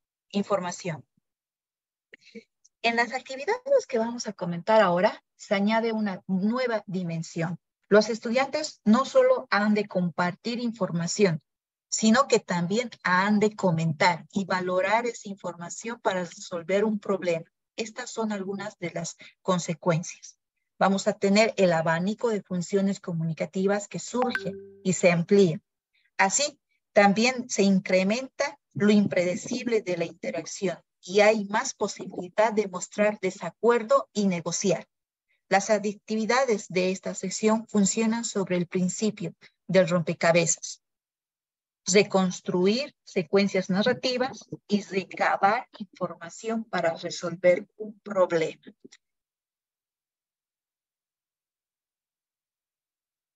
En las actividades que vamos a comentar ahora, se añade una nueva dimensión. Los estudiantes no solo han de compartir información, sino que también han de comentar y valorar esa información para resolver un problema. Estas son algunas de las consecuencias. Vamos a tener el abanico de funciones comunicativas que surgen y se amplían. Así, también se incrementa lo impredecible de la interacción y hay más posibilidad de mostrar desacuerdo y negociar. Las actividades de esta sección funcionan sobre el principio del rompecabezas. Reconstruir secuencias narrativas y recabar información para resolver un problema.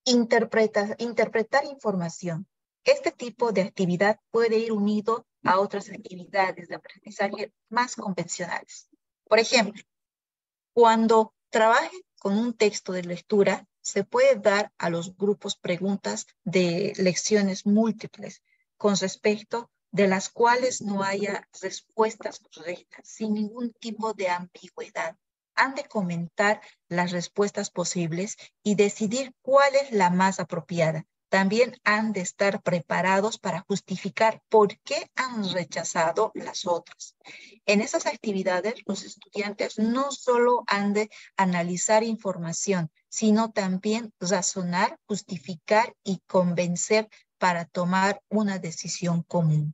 Interpretar información. Este tipo de actividad puede ir unido a otras actividades de aprendizaje más convencionales. Por ejemplo, cuando trabajen con un texto de lectura, se puede dar a los grupos preguntas de lecciones múltiples con respecto de las cuales no haya respuestas correctas, sin ningún tipo de ambigüedad. Han de comentar las respuestas posibles y decidir cuál es la más apropiada. También han de estar preparados para justificar por qué han rechazado las otras. En esas actividades, los estudiantes no solo han de analizar información, sino también razonar, justificar y convencer para tomar una decisión común.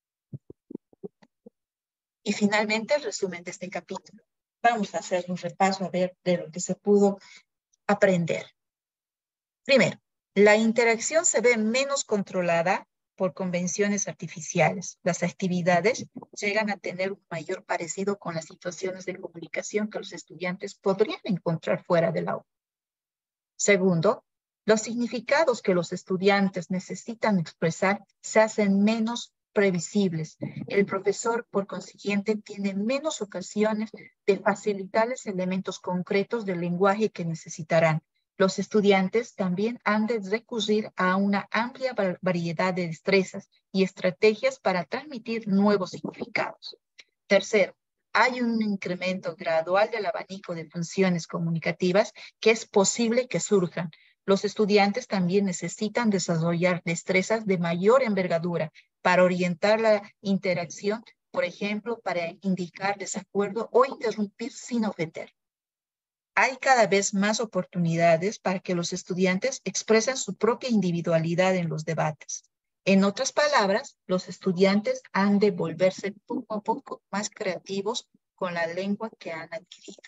Y finalmente, el resumen de este capítulo. Vamos a hacer un repaso a ver de lo que se pudo aprender. Primero, la interacción se ve menos controlada por convenciones artificiales. Las actividades llegan a tener un mayor parecido con las situaciones de comunicación que los estudiantes podrían encontrar fuera del aula. Segundo, los significados que los estudiantes necesitan expresar se hacen menos previsibles. El profesor, por consiguiente, tiene menos ocasiones de facilitarles elementos concretos del lenguaje que necesitarán. Los estudiantes también han de recurrir a una amplia variedad de destrezas y estrategias para transmitir nuevos significados. Tercero, hay un incremento gradual del abanico de funciones comunicativas que es posible que surjan. Los estudiantes también necesitan desarrollar destrezas de mayor envergadura para orientar la interacción, por ejemplo, para indicar desacuerdo o interrumpir sin ofender. Hay cada vez más oportunidades para que los estudiantes expresen su propia individualidad en los debates. En otras palabras, los estudiantes han de volverse poco a poco más creativos con la lengua que han adquirido.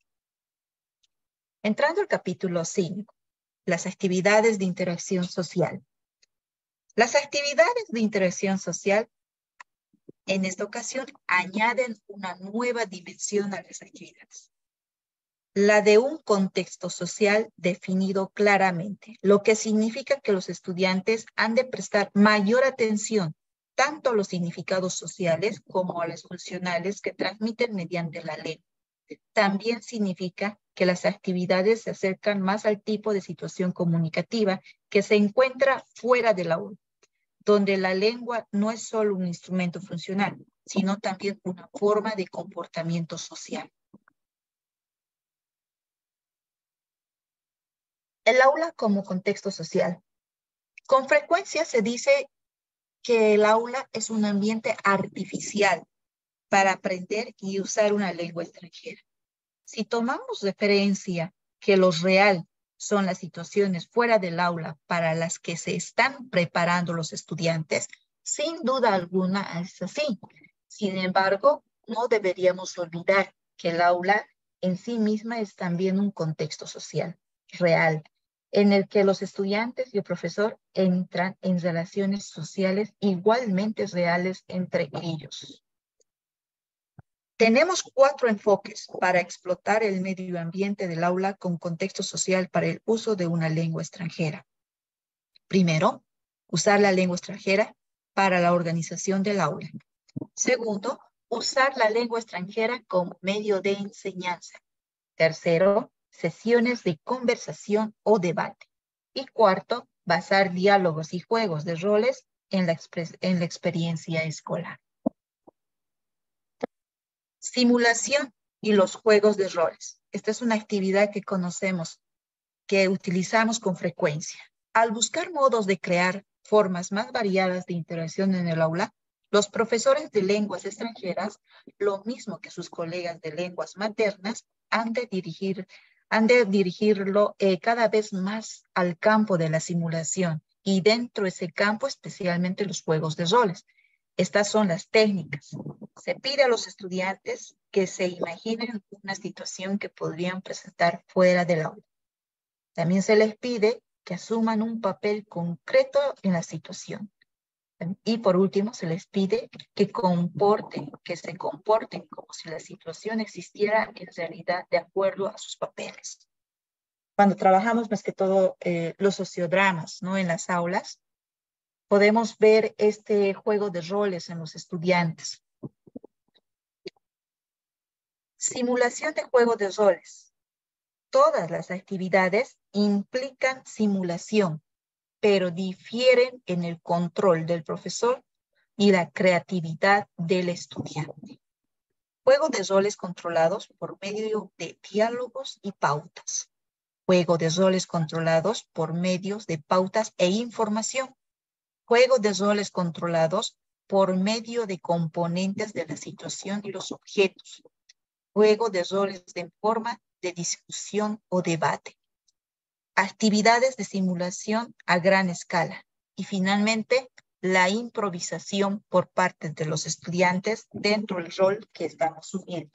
Entrando al capítulo 5, las actividades de interacción social. Las actividades de interacción social en esta ocasión añaden una nueva dimensión a las actividades. La de un contexto social definido claramente, lo que significa que los estudiantes han de prestar mayor atención tanto a los significados sociales como a las funcionales que transmiten mediante la lengua. También significa que las actividades se acercan más al tipo de situación comunicativa que se encuentra fuera del aula, donde la lengua no es solo un instrumento funcional, sino también una forma de comportamiento social. El aula como contexto social. Con frecuencia se dice que el aula es un ambiente artificial para aprender y usar una lengua extranjera. Si tomamos referencia que lo real son las situaciones fuera del aula para las que se están preparando los estudiantes, sin duda alguna es así. Sin embargo, no deberíamos olvidar que el aula en sí misma es también un contexto social real, en el que los estudiantes y el profesor entran en relaciones sociales igualmente reales entre ellos. Tenemos 4 enfoques para explotar el medio ambiente del aula con contexto social para el uso de una lengua extranjera. Primero, usar la lengua extranjera para la organización del aula. Segundo, usar la lengua extranjera como medio de enseñanza. Tercero, sesiones de conversación o debate. Y cuarto, basar diálogos y juegos de roles en la experiencia escolar. Simulación y los juegos de roles. Esta es una actividad que conocemos, que utilizamos con frecuencia. Al buscar modos de crear formas más variadas de interacción en el aula, los profesores de lenguas extranjeras, lo mismo que sus colegas de lenguas maternas, han de dirigirlo cada vez más al campo de la simulación y dentro de ese campo especialmente los juegos de roles. Estas son las técnicas. Se pide a los estudiantes que se imaginen una situación que podrían presentar fuera del aula. También se les pide que asuman un papel concreto en la situación. Y por último, se les pide que se comporten como si la situación existiera en realidad de acuerdo a sus papeles. cuando trabajamos más que todo los sociodramas, ¿no? En las aulas, podemos ver este juego de roles en los estudiantes. Simulación de juego de roles. Todas las actividades implican simulación, pero difieren en el control del profesor y la creatividad del estudiante. Juego de roles controlados por medio de diálogos y pautas. Juego de roles controlados por medios de pautas e información. Juego de roles controlados por medio de componentes de la situación y los objetos. Juego de roles de forma de discusión o debate. Actividades de simulación a gran escala. Y finalmente, la improvisación por parte de los estudiantes dentro del rol que estamos asumiendo.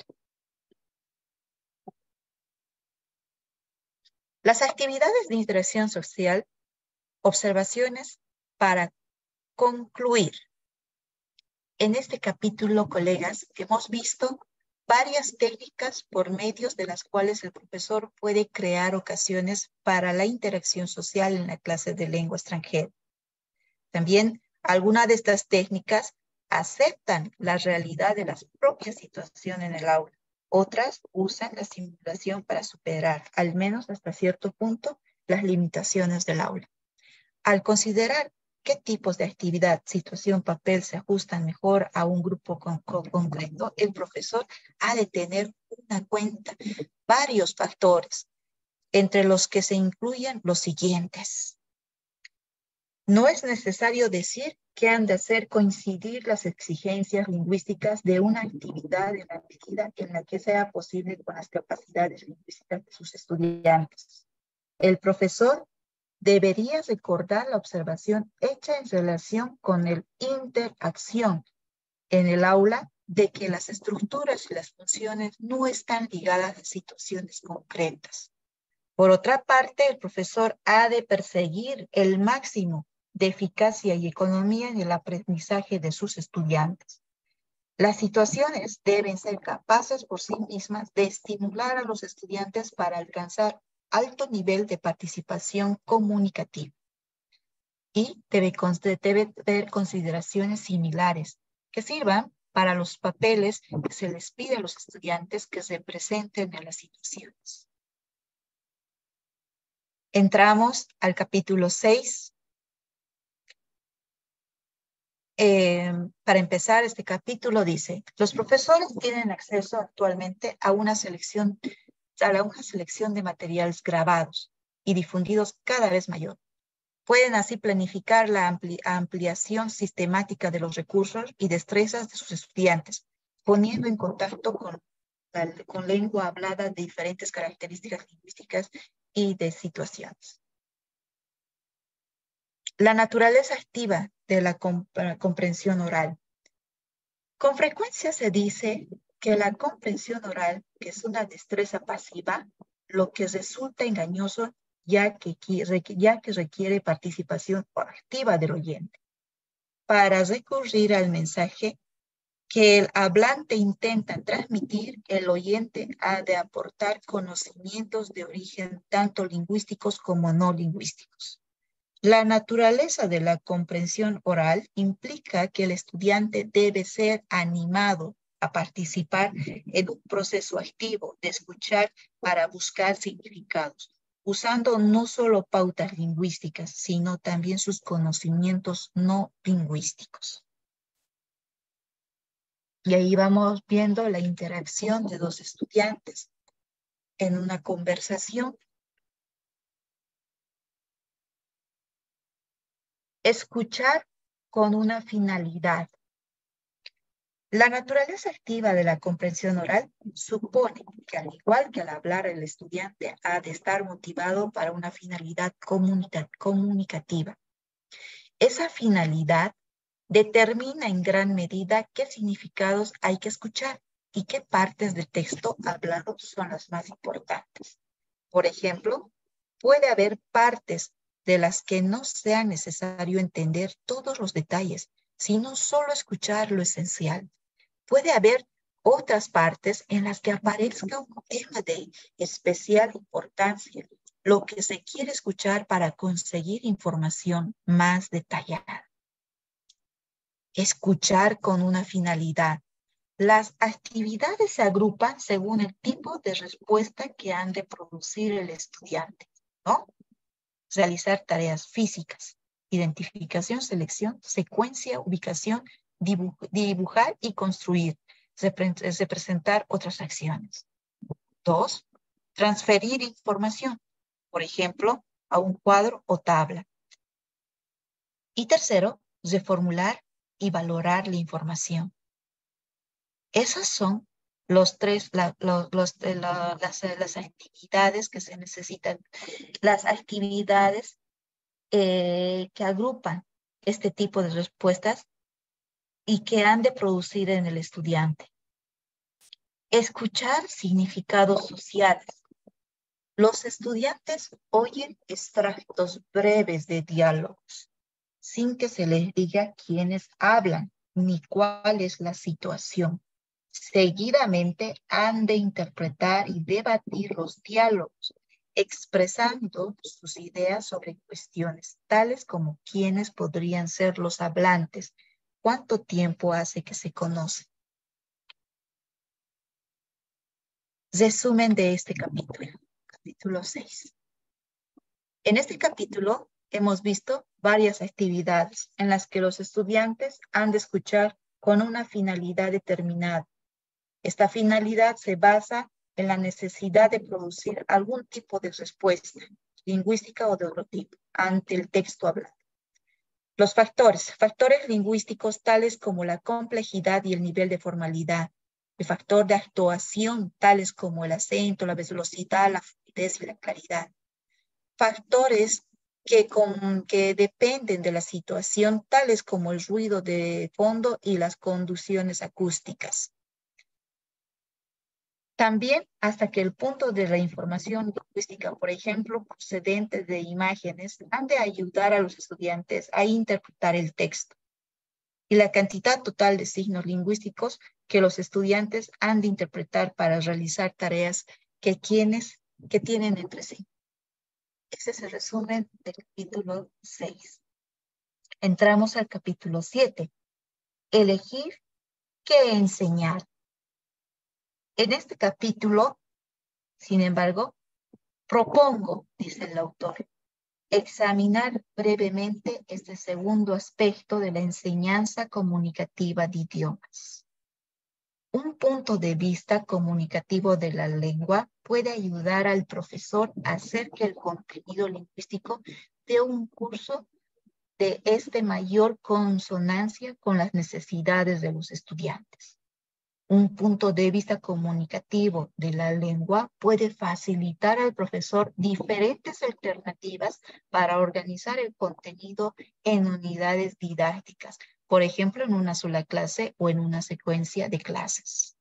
Las actividades de interacción social, observaciones para concluir. En este capítulo, colegas, hemos visto varias técnicas por medios de las cuales el profesor puede crear ocasiones para la interacción social en la clase de lengua extranjera. También algunas de estas técnicas aceptan la realidad de las propias situaciones en el aula. Otras usan la simulación para superar, al menos hasta cierto punto, las limitaciones del aula. Al considerar qué tipos de actividad, situación, papel se ajustan mejor a un grupo concreto, el profesor ha de tener en cuenta varios factores, entre los que se incluyen los siguientes. No es necesario decir que han de hacer coincidir las exigencias lingüísticas de una actividad en la medida en la que sea posible con las capacidades lingüísticas de sus estudiantes. El profesor debería recordar la observación hecha en relación con la interacción en el aula de que las estructuras y las funciones no están ligadas a situaciones concretas. Por otra parte, el profesor ha de perseguir el máximo de eficacia y economía en el aprendizaje de sus estudiantes. Las situaciones deben ser capaces por sí mismas de estimular a los estudiantes para alcanzar alto nivel de participación comunicativa. Y debe tener consideraciones similares que sirvan para los papeles que se les pide a los estudiantes que se presenten en las situaciones. Entramos al capítulo 6. Para empezar, este capítulo dice, los profesores tienen acceso actualmente a una selección de materiales grabados y difundidos cada vez mayor. Pueden así planificar la ampliación sistemática de los recursos y destrezas de sus estudiantes, poniendo en contacto con lengua hablada de diferentes características lingüísticas y de situaciones. La naturaleza activa de la comprensión oral. Con frecuencia se dice que la comprensión oral, que es una destreza pasiva, lo que resulta engañoso ya que requiere participación activa del oyente. Para recurrir al mensaje que el hablante intenta transmitir, el oyente ha de aportar conocimientos de origen tanto lingüísticos como no lingüísticos. La naturaleza de la comprensión oral implica que el estudiante debe ser animado a participar en un proceso activo de escuchar para buscar significados, usando no solo pautas lingüísticas, sino también sus conocimientos no lingüísticos. Y ahí vamos viendo la interacción de dos estudiantes en una conversación. Escuchar con una finalidad. La naturaleza activa de la comprensión oral supone que, al igual que al hablar, el estudiante ha de estar motivado para una finalidad comunicativa. Esa finalidad determina en gran medida qué significados hay que escuchar y qué partes del texto hablado son las más importantes. Por ejemplo, puede haber partes de las que no sea necesario entender todos los detalles, sino solo escuchar lo esencial. Puede haber otras partes en las que aparezca un tema de especial importancia lo que se quiere escuchar para conseguir información más detallada. Escuchar con una finalidad. Las actividades se agrupan según el tipo de respuesta que han de producir el estudiante, ¿no? Realizar tareas físicas, identificación, selección, secuencia, ubicación, dibujar y construir, representar otras acciones. 2. Transferir información, por ejemplo, a un cuadro o tabla. Y tercero, reformular y valorar la información. Esas son las actividades que se necesitan, las actividades que agrupan este tipo de respuestas y que han de producir en el estudiante. Escuchar significados sociales. Los estudiantes oyen extractos breves de diálogos, sin que se les diga quiénes hablan ni cuál es la situación. Seguidamente han de interpretar y debatir los diálogos, expresando sus ideas sobre cuestiones tales como quiénes podrían ser los hablantes, cuánto tiempo hace que se conocen. Resumen de este capítulo, capítulo 6. En este capítulo hemos visto varias actividades en las que los estudiantes han de escuchar con una finalidad determinada. Esta finalidad se basa en la necesidad de producir algún tipo de respuesta, lingüística o de otro tipo, ante el texto hablado. Los factores lingüísticos tales como la complejidad y el nivel de formalidad, el factor de actuación tales como el acento, la velocidad, la fluidez y la claridad. Factores que dependen de la situación tales como el ruido de fondo y las condiciones acústicas. También hasta que el punto de la información lingüística, por ejemplo, procedente de imágenes, han de ayudar a los estudiantes a interpretar el texto. Y la cantidad total de signos lingüísticos que los estudiantes han de interpretar para realizar tareas que tienen entre sí. Ese es el resumen del capítulo 6. Entramos al capítulo 7. Elegir qué enseñar. En este capítulo, sin embargo, propongo, dice el autor, examinar brevemente este segundo aspecto de la enseñanza comunicativa de idiomas. Un punto de vista comunicativo de la lengua puede ayudar al profesor a hacer que el contenido lingüístico de un curso de mayor consonancia con las necesidades de los estudiantes. Un punto de vista comunicativo de la lengua puede facilitar al profesor diferentes alternativas para organizar el contenido en unidades didácticas, por ejemplo, en una sola clase o en una secuencia de clases.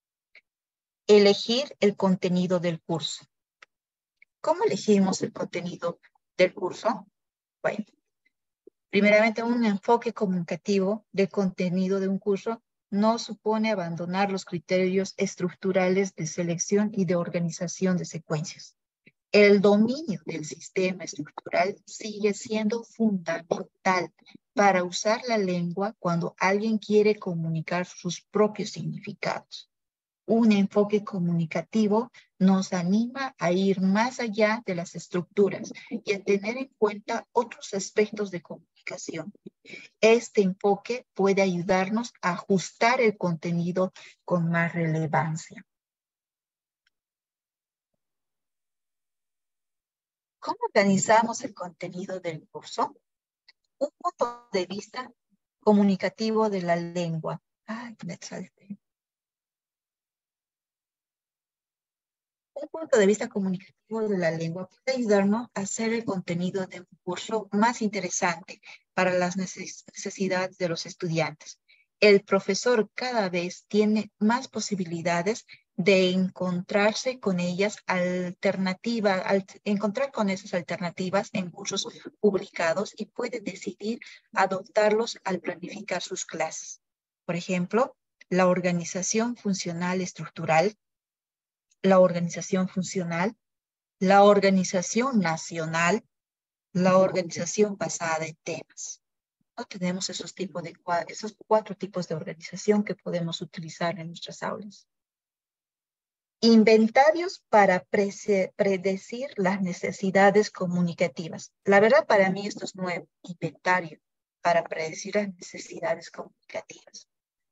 Elegir el contenido del curso. ¿Cómo elegimos el contenido del curso? Bueno, primeramente, un enfoque comunicativo del contenido de un curso no supone abandonar los criterios estructurales de selección y de organización de secuencias. El dominio del sistema estructural sigue siendo fundamental para usar la lengua cuando alguien quiere comunicar sus propios significados. Un enfoque comunicativo nos anima a ir más allá de las estructuras y a tener en cuenta otros aspectos de comunicación. Este enfoque puede ayudarnos a ajustar el contenido con más relevancia. ¿Cómo organizamos el contenido del curso? Un punto de vista comunicativo de la lengua. Un punto de vista comunicativo de la lengua puede ayudarnos a hacer el contenido de un curso más interesante para las necesidades de los estudiantes. El profesor cada vez tiene más posibilidades de encontrarse con ellas encontrar con esas alternativas en cursos publicados y puede decidir adoptarlos al planificar sus clases. Por ejemplo, la organización funcional estructural. La organización funcional la organización nacional, la organización basada en temas. No tenemos esos cuatro tipos de organización que podemos utilizar en nuestras aulas. Inventarios para predecir las necesidades comunicativas. La verdad, para mí esto es nuevo, inventario para predecir las necesidades comunicativas.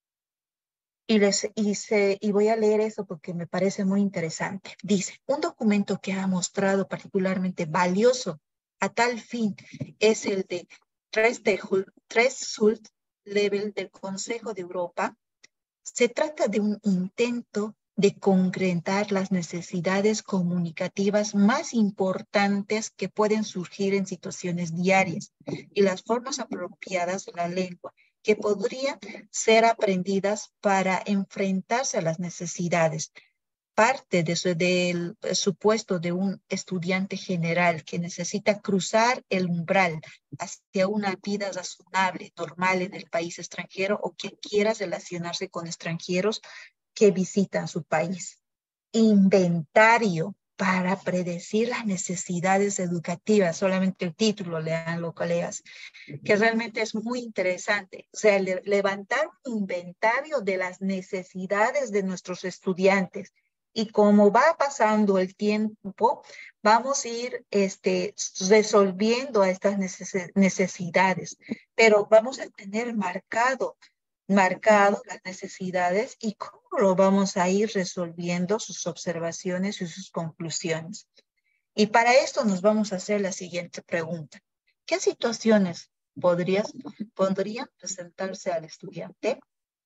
Y voy a leer eso porque me parece muy interesante. Dice, un documento que ha mostrado particularmente valioso a tal fin es el de Threshold Level del Consejo de Europa. Se trata de un intento de concretar las necesidades comunicativas más importantes que pueden surgir en situaciones diarias y las formas apropiadas de la lengua que podrían ser aprendidas para enfrentarse a las necesidades. Parte del supuesto de un estudiante general que necesita cruzar el umbral hacia una vida razonable, normal en el país extranjero o que quiera relacionarse con extranjeros que visitan su país. Inventario para predecir las necesidades educativas, solamente el título, leanlo, colegas, que realmente es muy interesante. O sea, levantar un inventario de las necesidades de nuestros estudiantes. Y como va pasando el tiempo, vamos a ir resolviendo a estas necesidades, pero vamos a tener marcado las necesidades y cómo lo vamos a ir resolviendo sus observaciones y sus conclusiones. Y para esto nos vamos a hacer la siguiente pregunta. ¿Qué situaciones podrían presentarse al estudiante?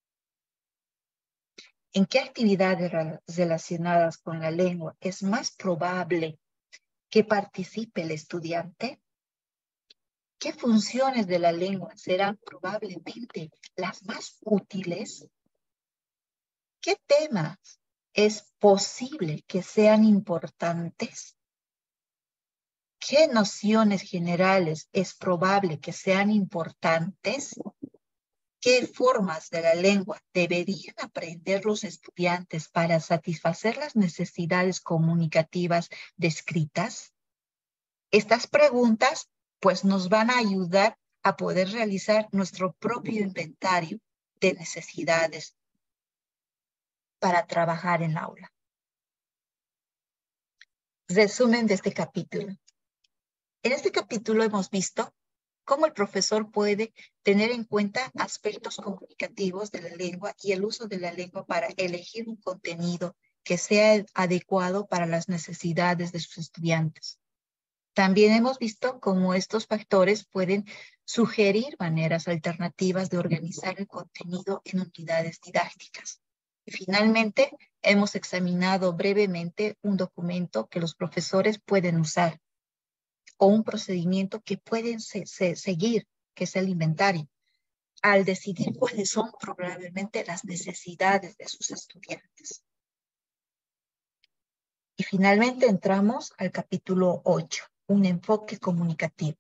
¿En qué actividades relacionadas con la lengua es más probable que participe el estudiante? ¿Qué funciones de la lengua serán probablemente las más útiles? ¿Qué temas es posible que sean importantes? ¿Qué nociones generales es probable que sean importantes? ¿Qué formas de la lengua deberían aprender los estudiantes para satisfacer las necesidades comunicativas descritas? Estas preguntas, pues, nos van a ayudar a poder realizar nuestro propio inventario de necesidades para trabajar en la aula. Resumen de este capítulo. En este capítulo hemos visto cómo el profesor puede tener en cuenta aspectos comunicativos de la lengua y el uso de la lengua para elegir un contenido que sea adecuado para las necesidades de sus estudiantes. También hemos visto cómo estos factores pueden sugerir maneras alternativas de organizar el contenido en unidades didácticas. Y finalmente, hemos examinado brevemente un documento que los profesores pueden usar o un procedimiento que pueden seguir, que es el inventario, al decidir cuáles son probablemente las necesidades de sus estudiantes. Y finalmente entramos al capítulo 8, un enfoque comunicativo.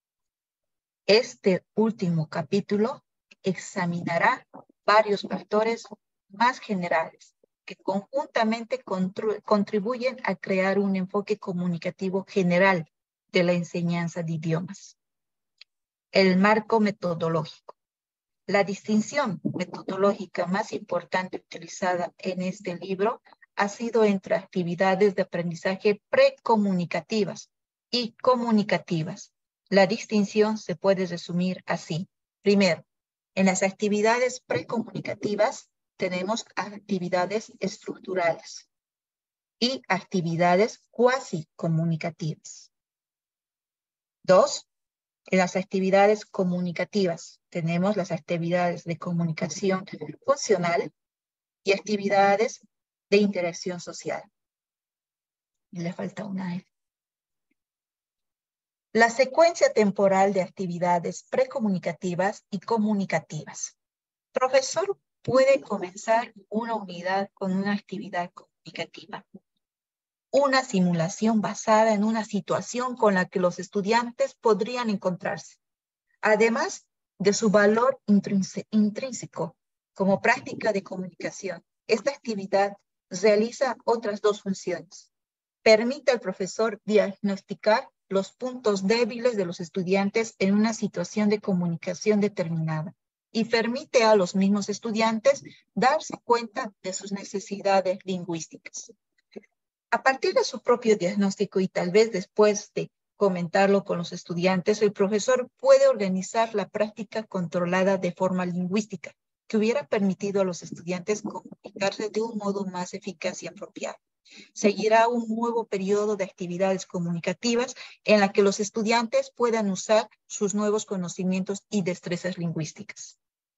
Este último capítulo examinará varios factores más generales que conjuntamente contribuyen a crear un enfoque comunicativo general de la enseñanza de idiomas. El marco metodológico. La distinción metodológica más importante utilizada en este libro ha sido entre actividades de aprendizaje precomunicativas y comunicativas. La distinción se puede resumir así. Primero, en las actividades precomunicativas tenemos actividades estructurales y actividades cuasi comunicativas. 2. En las actividades comunicativas tenemos las actividades de comunicación funcional y actividades de interacción social. Y le falta una F. La secuencia temporal de actividades precomunicativas y comunicativas. Profesor puede comenzar una unidad con una actividad comunicativa. Una simulación basada en una situación con la que los estudiantes podrían encontrarse, además de su valor intrínseco como práctica de comunicación. Esta actividad realiza otras dos funciones. permite al profesor diagnosticar los puntos débiles de los estudiantes en una situación de comunicación determinada y permite a los mismos estudiantes darse cuenta de sus necesidades lingüísticas. A partir de su propio diagnóstico y tal vez después de comentarlo con los estudiantes, el profesor puede organizar la práctica controlada de forma lingüística que hubiera permitido a los estudiantes comunicarse de un modo más eficaz y apropiado. Seguirá un nuevo periodo de actividades comunicativas en la que los estudiantes puedan usar sus nuevos conocimientos y destrezas lingüísticas.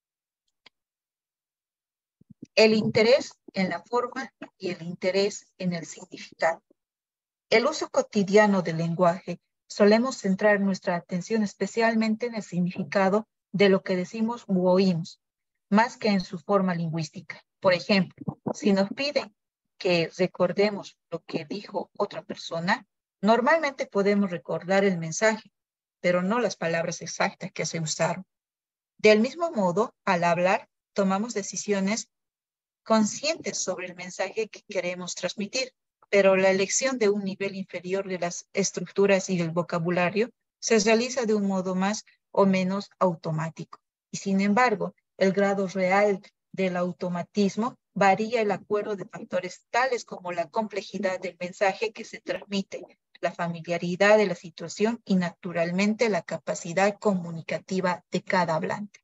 El interés en la forma y el interés en el significado. El uso cotidiano del lenguaje solemos centrar nuestra atención especialmente en el significado de lo que decimos u oímos, más que en su forma lingüística. Por ejemplo, si nos piden que recordemos lo que dijo otra persona, normalmente podemos recordar el mensaje, pero no las palabras exactas que se usaron. Del mismo modo, al hablar, tomamos decisiones conscientes sobre el mensaje que queremos transmitir, pero la elección de un nivel inferior de las estructuras y el vocabulario se realiza de un modo más o menos automático. Y sin embargo, el grado real del automatismo varía el acuerdo de factores tales como la complejidad del mensaje que se transmite, la familiaridad de la situación y naturalmente la capacidad comunicativa de cada hablante.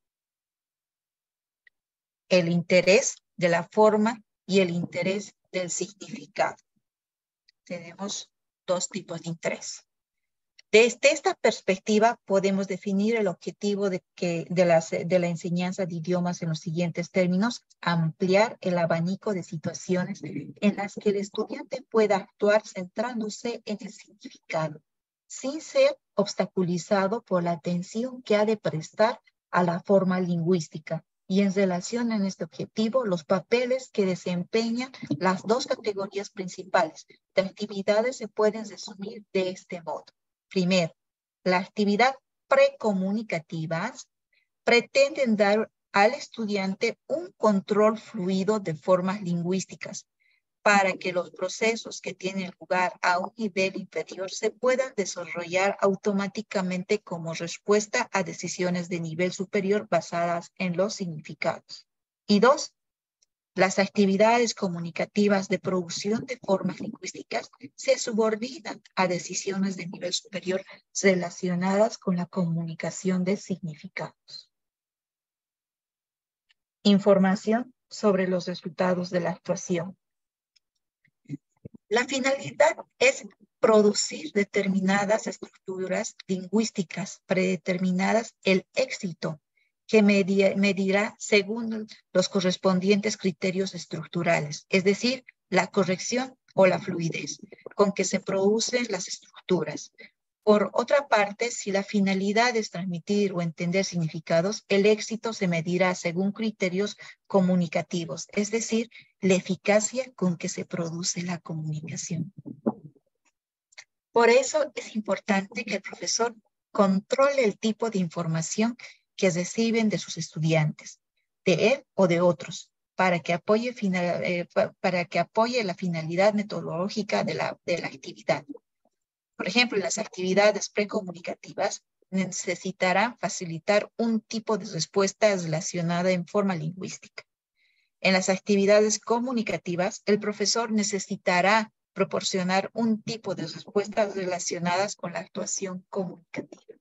El interés de la forma y el interés del significado. Tenemos dos tipos de interés. Desde esta perspectiva podemos definir el objetivo de la enseñanza de idiomas en los siguientes términos: ampliar el abanico de situaciones en las que el estudiante pueda actuar centrándose en el significado, sin ser obstaculizado por la atención que ha de prestar a la forma lingüística. Y en relación a este objetivo, los papeles que desempeñan las dos categorías principales de actividades se pueden resumir de este modo. Primero, la actividad precomunicativa pretenden dar al estudiante un control fluido de formas lingüísticas para que los procesos que tienen lugar a un nivel inferior se puedan desarrollar automáticamente como respuesta a decisiones de nivel superior basadas en los significados. Y dos, las actividades comunicativas de producción de formas lingüísticas se subordinan a decisiones de nivel superior relacionadas con la comunicación de significados. Información sobre los resultados de la actuación. La finalidad es producir determinadas estructuras lingüísticas predeterminadas, el éxito que medirá según los correspondientes criterios estructurales, es decir, la corrección o la fluidez con que se producen las estructuras. Por otra parte, si la finalidad es transmitir o entender significados, el éxito se medirá según criterios comunicativos, es decir, la eficacia con que se produce la comunicación. Por eso es importante que el profesor controle el tipo de información que reciben de sus estudiantes, de él o de otros, para que apoye la finalidad metodológica de la actividad. Por ejemplo, en las actividades precomunicativas necesitarán facilitar un tipo de respuesta relacionada en forma lingüística. En las actividades comunicativas, el profesor necesitará proporcionar un tipo de respuestas relacionadas con la actuación comunicativa.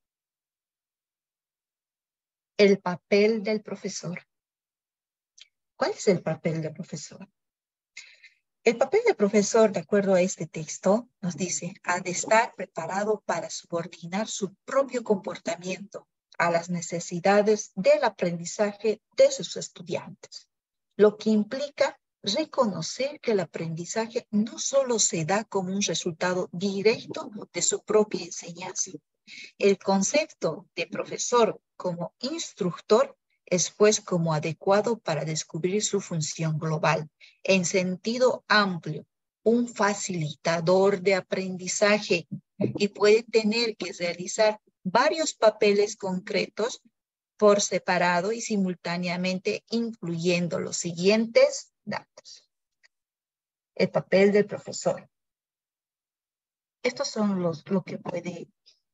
El papel del profesor. ¿Cuál es el papel del profesor? El papel del profesor, de acuerdo a este texto, nos dice, ha de estar preparado para subordinar su propio comportamiento a las necesidades del aprendizaje de sus estudiantes, lo que implica reconocer que el aprendizaje no solo se da como un resultado directo de su propia enseñanza. El concepto de profesor como instructor es pues como adecuado para descubrir su función global, en sentido amplio, un facilitador de aprendizaje, y puede tener que realizar varios papeles concretos por separado y simultáneamente, incluyendo los siguientes datos. El papel del profesor. Estos son lo que puede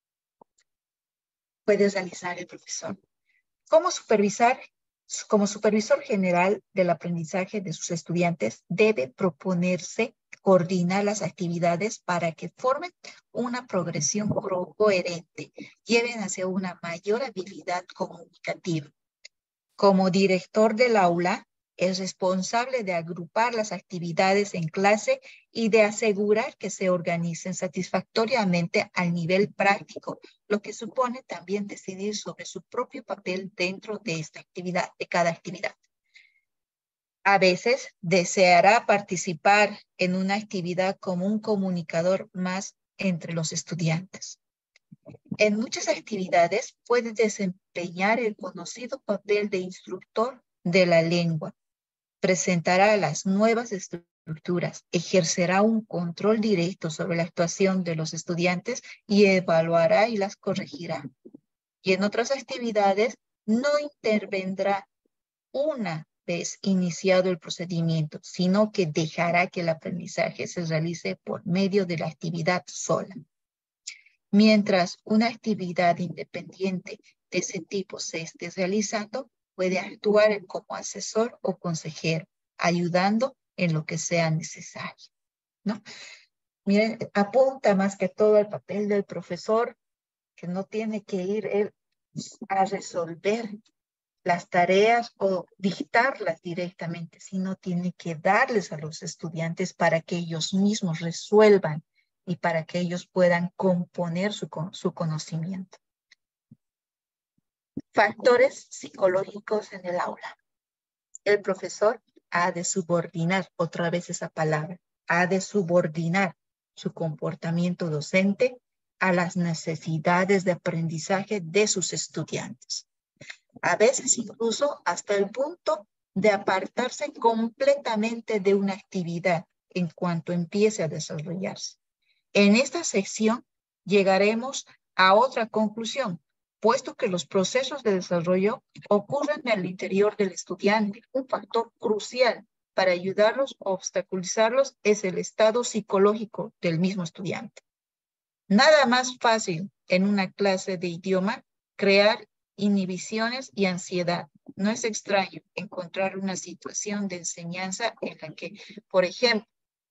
realizar el profesor. Como supervisor general del aprendizaje de sus estudiantes, debe proponerse coordinar las actividades para que formen una progresión coherente, lleven hacia una mayor habilidad comunicativa. Como director del aula, es responsable de agrupar las actividades en clase y de asegurar que se organicen satisfactoriamente al nivel práctico, lo que supone también decidir sobre su propio papel dentro de esta actividad, de cada actividad. A veces deseará participar en una actividad como un comunicador más entre los estudiantes. En muchas actividades puede desempeñar el conocido papel de instructor de la lengua. Presentará las nuevas estructuras, ejercerá un control directo sobre la actuación de los estudiantes y evaluará y las corregirá. Y en otras actividades no intervendrá una vez iniciado el procedimiento, sino que dejará que el aprendizaje se realice por medio de la actividad sola. Mientras una actividad independiente de ese tipo se esté realizando, puede actuar como asesor o consejero, ayudando en lo que sea necesario, ¿no? Miren, apunta más que todo el papel del profesor, que no tiene que ir él a resolver las tareas o dictarlas directamente, sino tiene que darles a los estudiantes para que ellos mismos resuelvan y para que ellos puedan componer su conocimiento. Factores psicológicos en el aula. El profesor ha de subordinar, otra vez esa palabra, ha de subordinar su comportamiento docente a las necesidades de aprendizaje de sus estudiantes. A veces incluso hasta el punto de apartarse completamente de una actividad en cuanto empiece a desarrollarse. En esta sección llegaremos a otra conclusión, puesto que los procesos de desarrollo ocurren en el interior del estudiante. Un factor crucial para ayudarlos o obstaculizarlos es el estado psicológico del mismo estudiante. Nada más fácil en una clase de idioma crear inhibiciones y ansiedad. No es extraño encontrar una situación de enseñanza en la que, por ejemplo,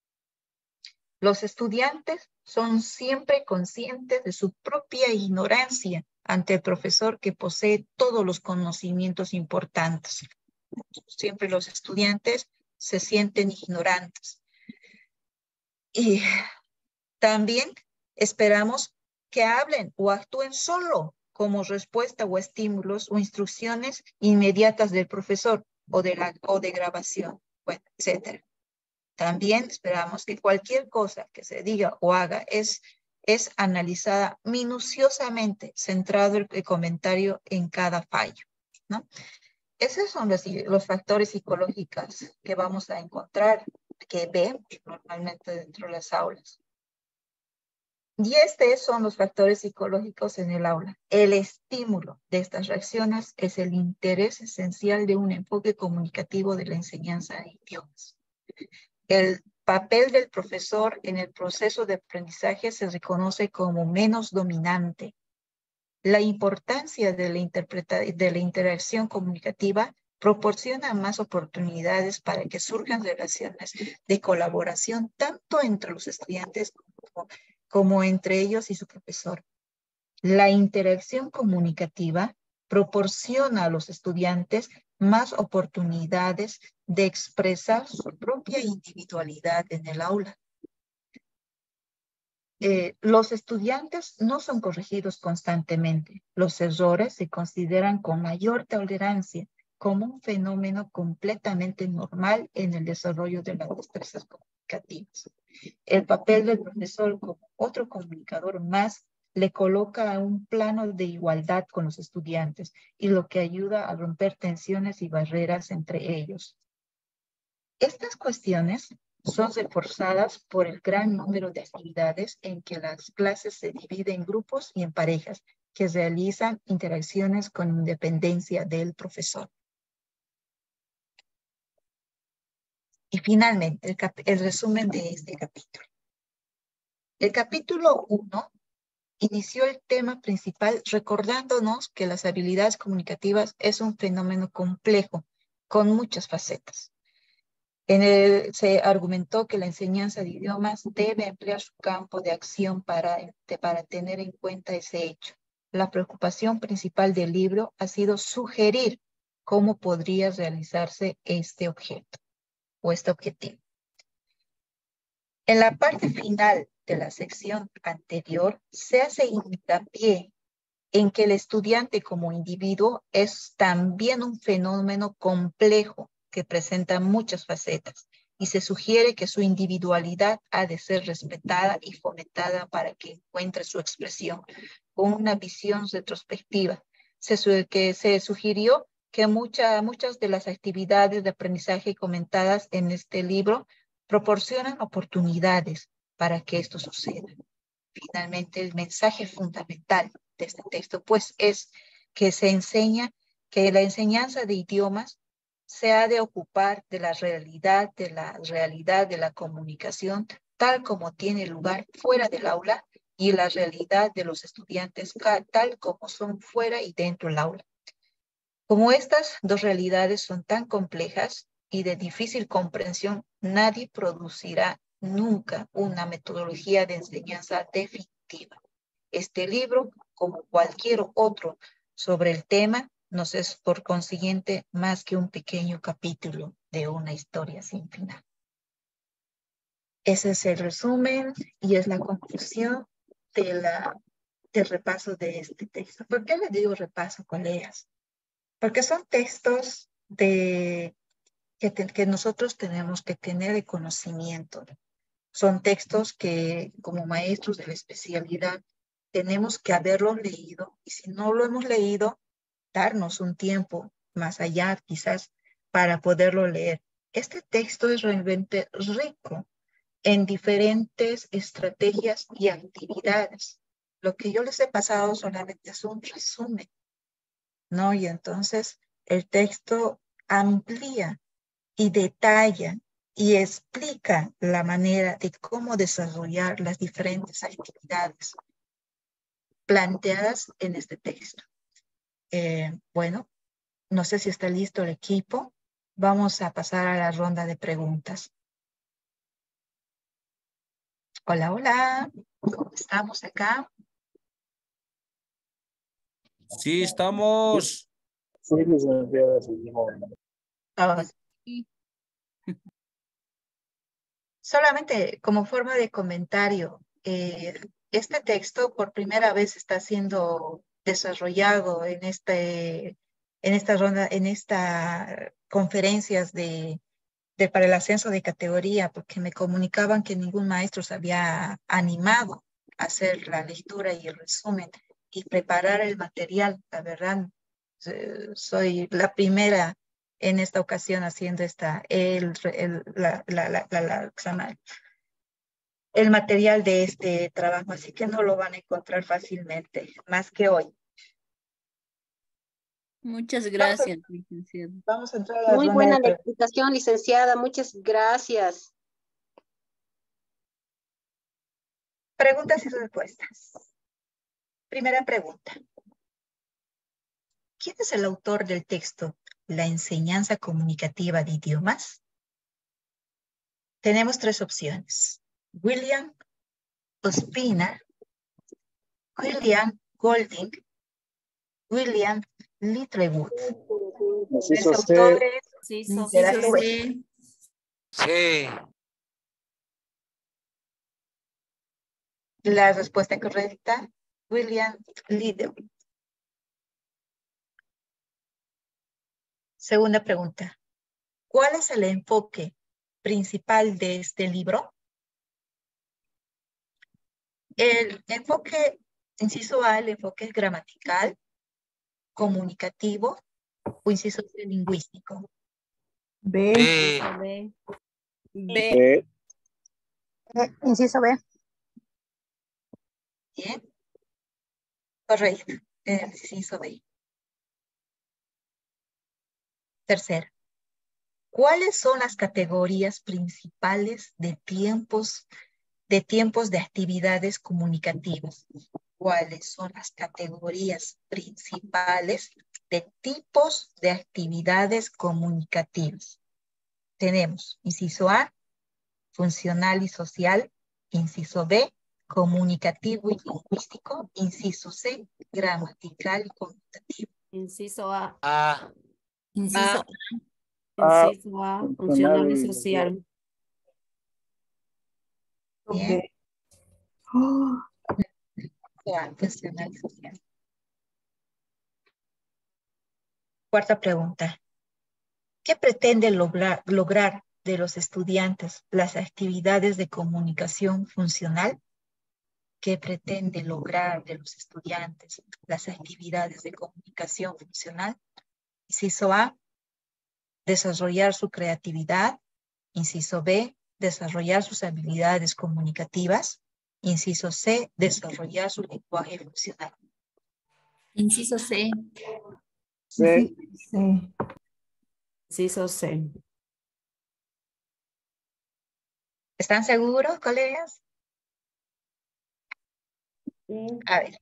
los estudiantes son siempre conscientes de su propia ignorancia ante el profesor que posee todos los conocimientos importantes. Siempre los estudiantes se sienten ignorantes. Y también esperamos que hablen o actúen solo como respuesta o estímulos o instrucciones inmediatas del profesor o de grabación, bueno, etc. También esperamos que cualquier cosa que se diga o haga es analizada minuciosamente, centrado el comentario en cada fallo, ¿no? Esos son los factores psicológicos que vamos a encontrar, que vemos normalmente dentro de las aulas. Y estos son los factores psicológicos en el aula. El estímulo de estas reacciones es el interés esencial de un enfoque comunicativo de la enseñanza de idiomas. El papel del profesor en el proceso de aprendizaje se reconoce como menos dominante. La importancia de la interacción comunicativa proporciona más oportunidades para que surjan relaciones de colaboración tanto entre los estudiantes como entre ellos y su profesor. La interacción comunicativa proporciona a los estudiantes más oportunidades de expresar su propia individualidad en el aula. Los estudiantes no son corregidos constantemente. Los errores se consideran con mayor tolerancia como un fenómeno completamente normal en el desarrollo de las destrezas comunicativas. El papel del profesor como otro comunicador más le coloca a un plano de igualdad con los estudiantes y lo que ayuda a romper tensiones y barreras entre ellos. Estas cuestiones son reforzadas por el gran número de actividades en que las clases se dividen en grupos y en parejas que realizan interacciones con independencia del profesor. Y finalmente, el resumen de este capítulo. El capítulo 1 inició el tema principal recordándonos que las habilidades comunicativas es un fenómeno complejo con muchas facetas. En él se argumentó que la enseñanza de idiomas debe emplear su campo de acción para tener en cuenta ese hecho. La preocupación principal del libro ha sido sugerir cómo podría realizarse este objeto o este objetivo. En la parte final de la sección anterior se hace hincapié en que el estudiante como individuo es también un fenómeno complejo que presenta muchas facetas y se sugiere que su individualidad ha de ser respetada y fomentada para que encuentre su expresión con una visión retrospectiva. Se sugirió que muchas de las actividades de aprendizaje comentadas en este libro proporcionan oportunidades para que esto suceda. Finalmente, el mensaje fundamental de este texto, pues, es que se enseña que la enseñanza de idiomas se ha de ocupar de la realidad de la comunicación, tal como tiene lugar fuera del aula, y la realidad de los estudiantes, tal como son fuera y dentro del aula. Como estas dos realidades son tan complejas y de difícil comprensión, nadie producirá nunca una metodología de enseñanza definitiva. Este libro, como cualquier otro sobre el tema, nos es por consiguiente más que un pequeño capítulo de una historia sin final. Ese es el resumen y es la conclusión del repaso de este texto. ¿Por qué le digo repaso, colegas? Porque son textos que nosotros tenemos que tener de conocimiento. Son textos que como maestros de la especialidad tenemos que haberlos leído, y si no lo hemos leído, darnos un tiempo más allá quizás para poderlo leer. Este texto es realmente rico en diferentes estrategias y actividades. Lo que yo les he pasado solamente es un resumen, ¿no? Y entonces el texto amplía y detalla y explica la manera de cómo desarrollar las diferentes actividades planteadas en este texto. Bueno, no sé si está listo el equipo. Vamos a pasar a la ronda de preguntas. Hola, hola. ¿Cómo estamos acá? Sí, estamos. Oh, solamente como forma de comentario, este texto por primera vez está siendo desarrollado en esta ronda, en estas conferencias para el ascenso de categoría, porque me comunicaban que ningún maestro se había animado a hacer la lectura y el resumen y preparar el material. La verdad, soy la primera en esta ocasión haciendo el material de este trabajo, así que no lo van a encontrar fácilmente, más que hoy. Muchas gracias, licenciada. Vamos a entrar a la Muy ronda buena de la explicación, licenciada. Muchas gracias. preguntas y respuestas. Primera pregunta. ¿Quién es el autor del texto La enseñanza comunicativa de idiomas? Tenemos tres opciones. William Ospina, William Golding, William Littlewood. Tres autores. Sí, Sí. La respuesta correcta, William Littlewood. Segunda pregunta. ¿Cuál es el enfoque principal de este libro? El enfoque, inciso A, el enfoque es gramatical, comunicativo o inciso C, lingüístico. B. B. Inciso B. Bien. Correcto. El inciso B. Tercera. ¿Cuáles son las categorías principales de tiempos de tiempos de actividades comunicativas. ¿Cuáles son las categorías principales de tipos de actividades comunicativas? Tenemos inciso A, funcional y social, inciso B, comunicativo y lingüístico, inciso C, gramatical y conmutativo. Inciso A. A. Inciso A. Inciso A, funcional y social. Bien. Oh, A, funcional y social. Cuarta pregunta. ¿Qué pretende lograr de los estudiantes las actividades de comunicación funcional? ¿Qué pretende lograr de los estudiantes las actividades de comunicación funcional? Inciso A, desarrollar su creatividad. Inciso B, desarrollar sus habilidades comunicativas. Inciso C, desarrollar su lenguaje funcional. Inciso C. C. sí. Inciso C. ¿Están seguros, colegas? A ver.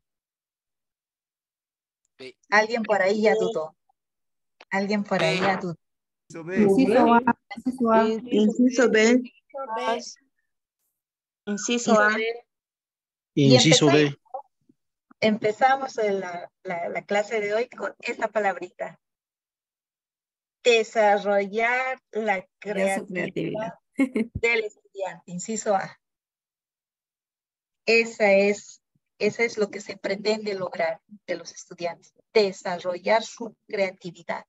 B. Alguien por ahí ya dudó. Alguien por ahí ya dudó. Inciso A. Inciso A. Inciso B. Inciso A. Y Inciso B. empezamos la clase de hoy con esta palabrita. Desarrollar la creatividad del estudiante. Inciso A. Esa es lo que se pretende lograr de los estudiantes. Desarrollar su creatividad.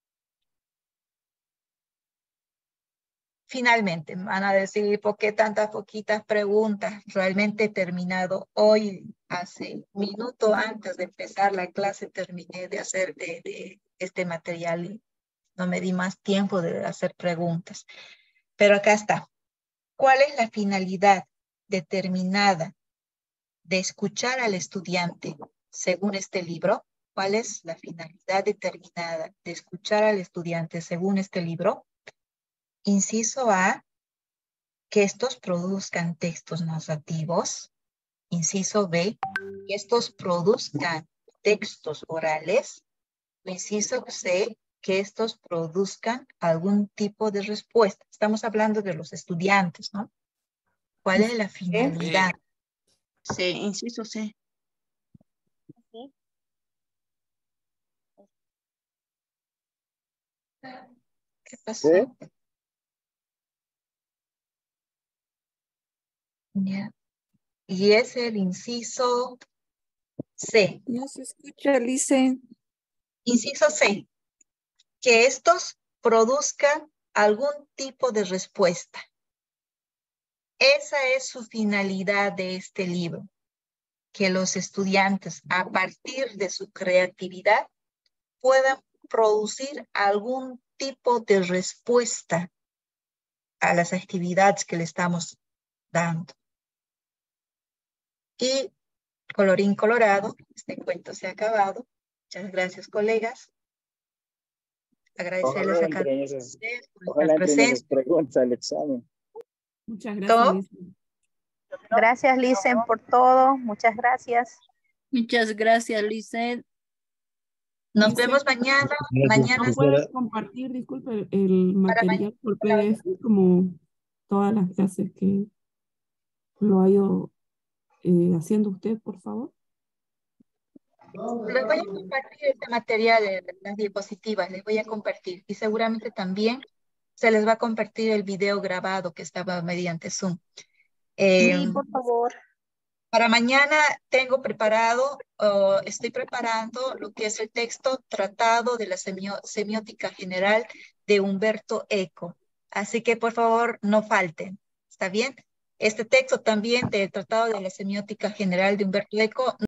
Finalmente, van a decir, ¿por qué tantas poquitas preguntas? Realmente he terminado hoy, hace un minuto antes de empezar la clase, terminé de hacer de este material y no me di más tiempo de hacer preguntas. Pero acá está. ¿Cuál es la finalidad determinada de escuchar al estudiante según este libro? ¿Cuál es la finalidad determinada de escuchar al estudiante según este libro? Inciso A, que estos produzcan textos narrativos. Inciso B, que estos produzcan textos orales. Inciso C, que estos produzcan algún tipo de respuesta. Estamos hablando de los estudiantes, ¿no? ¿Cuál es la finalidad? C, inciso C. ¿Qué pasó? ¿Sí? Ya. Y es el inciso C. No se escucha, Lice. Inciso C, que estos produzcan algún tipo de respuesta. Esa es su finalidad de este libro, que los estudiantes, a partir de su creatividad, puedan producir algún tipo de respuesta a las actividades que le estamos dando. Y colorín colorado, este cuento se ha acabado. Muchas gracias, colegas. Agradecerles a cada uno de ustedes por Ojalá estar entren esas presentes. preguntas al examen. Muchas gracias, ¿Cómo? Lice. Gracias, Licen, por todo. Muchas gracias. Muchas gracias, Lisset. Nos Lice, vemos mañana. Gracias, Mañana ¿no puedes compartir, disculpe, el para material por mañana. PDF como todas las clases que lo ha ido haciendo usted, por favor? Les voy a compartir este material de las diapositivas, les voy a compartir. Y seguramente también se les va a compartir el video grabado que estaba mediante Zoom. Sí, por favor. Para mañana tengo preparado, estoy preparando lo que es el texto Tratado de la Semiótica General de Humberto Eco. Así que por favor no falten, ¿está bien? Este texto también del Tratado de la Semiótica General de Humberto Eco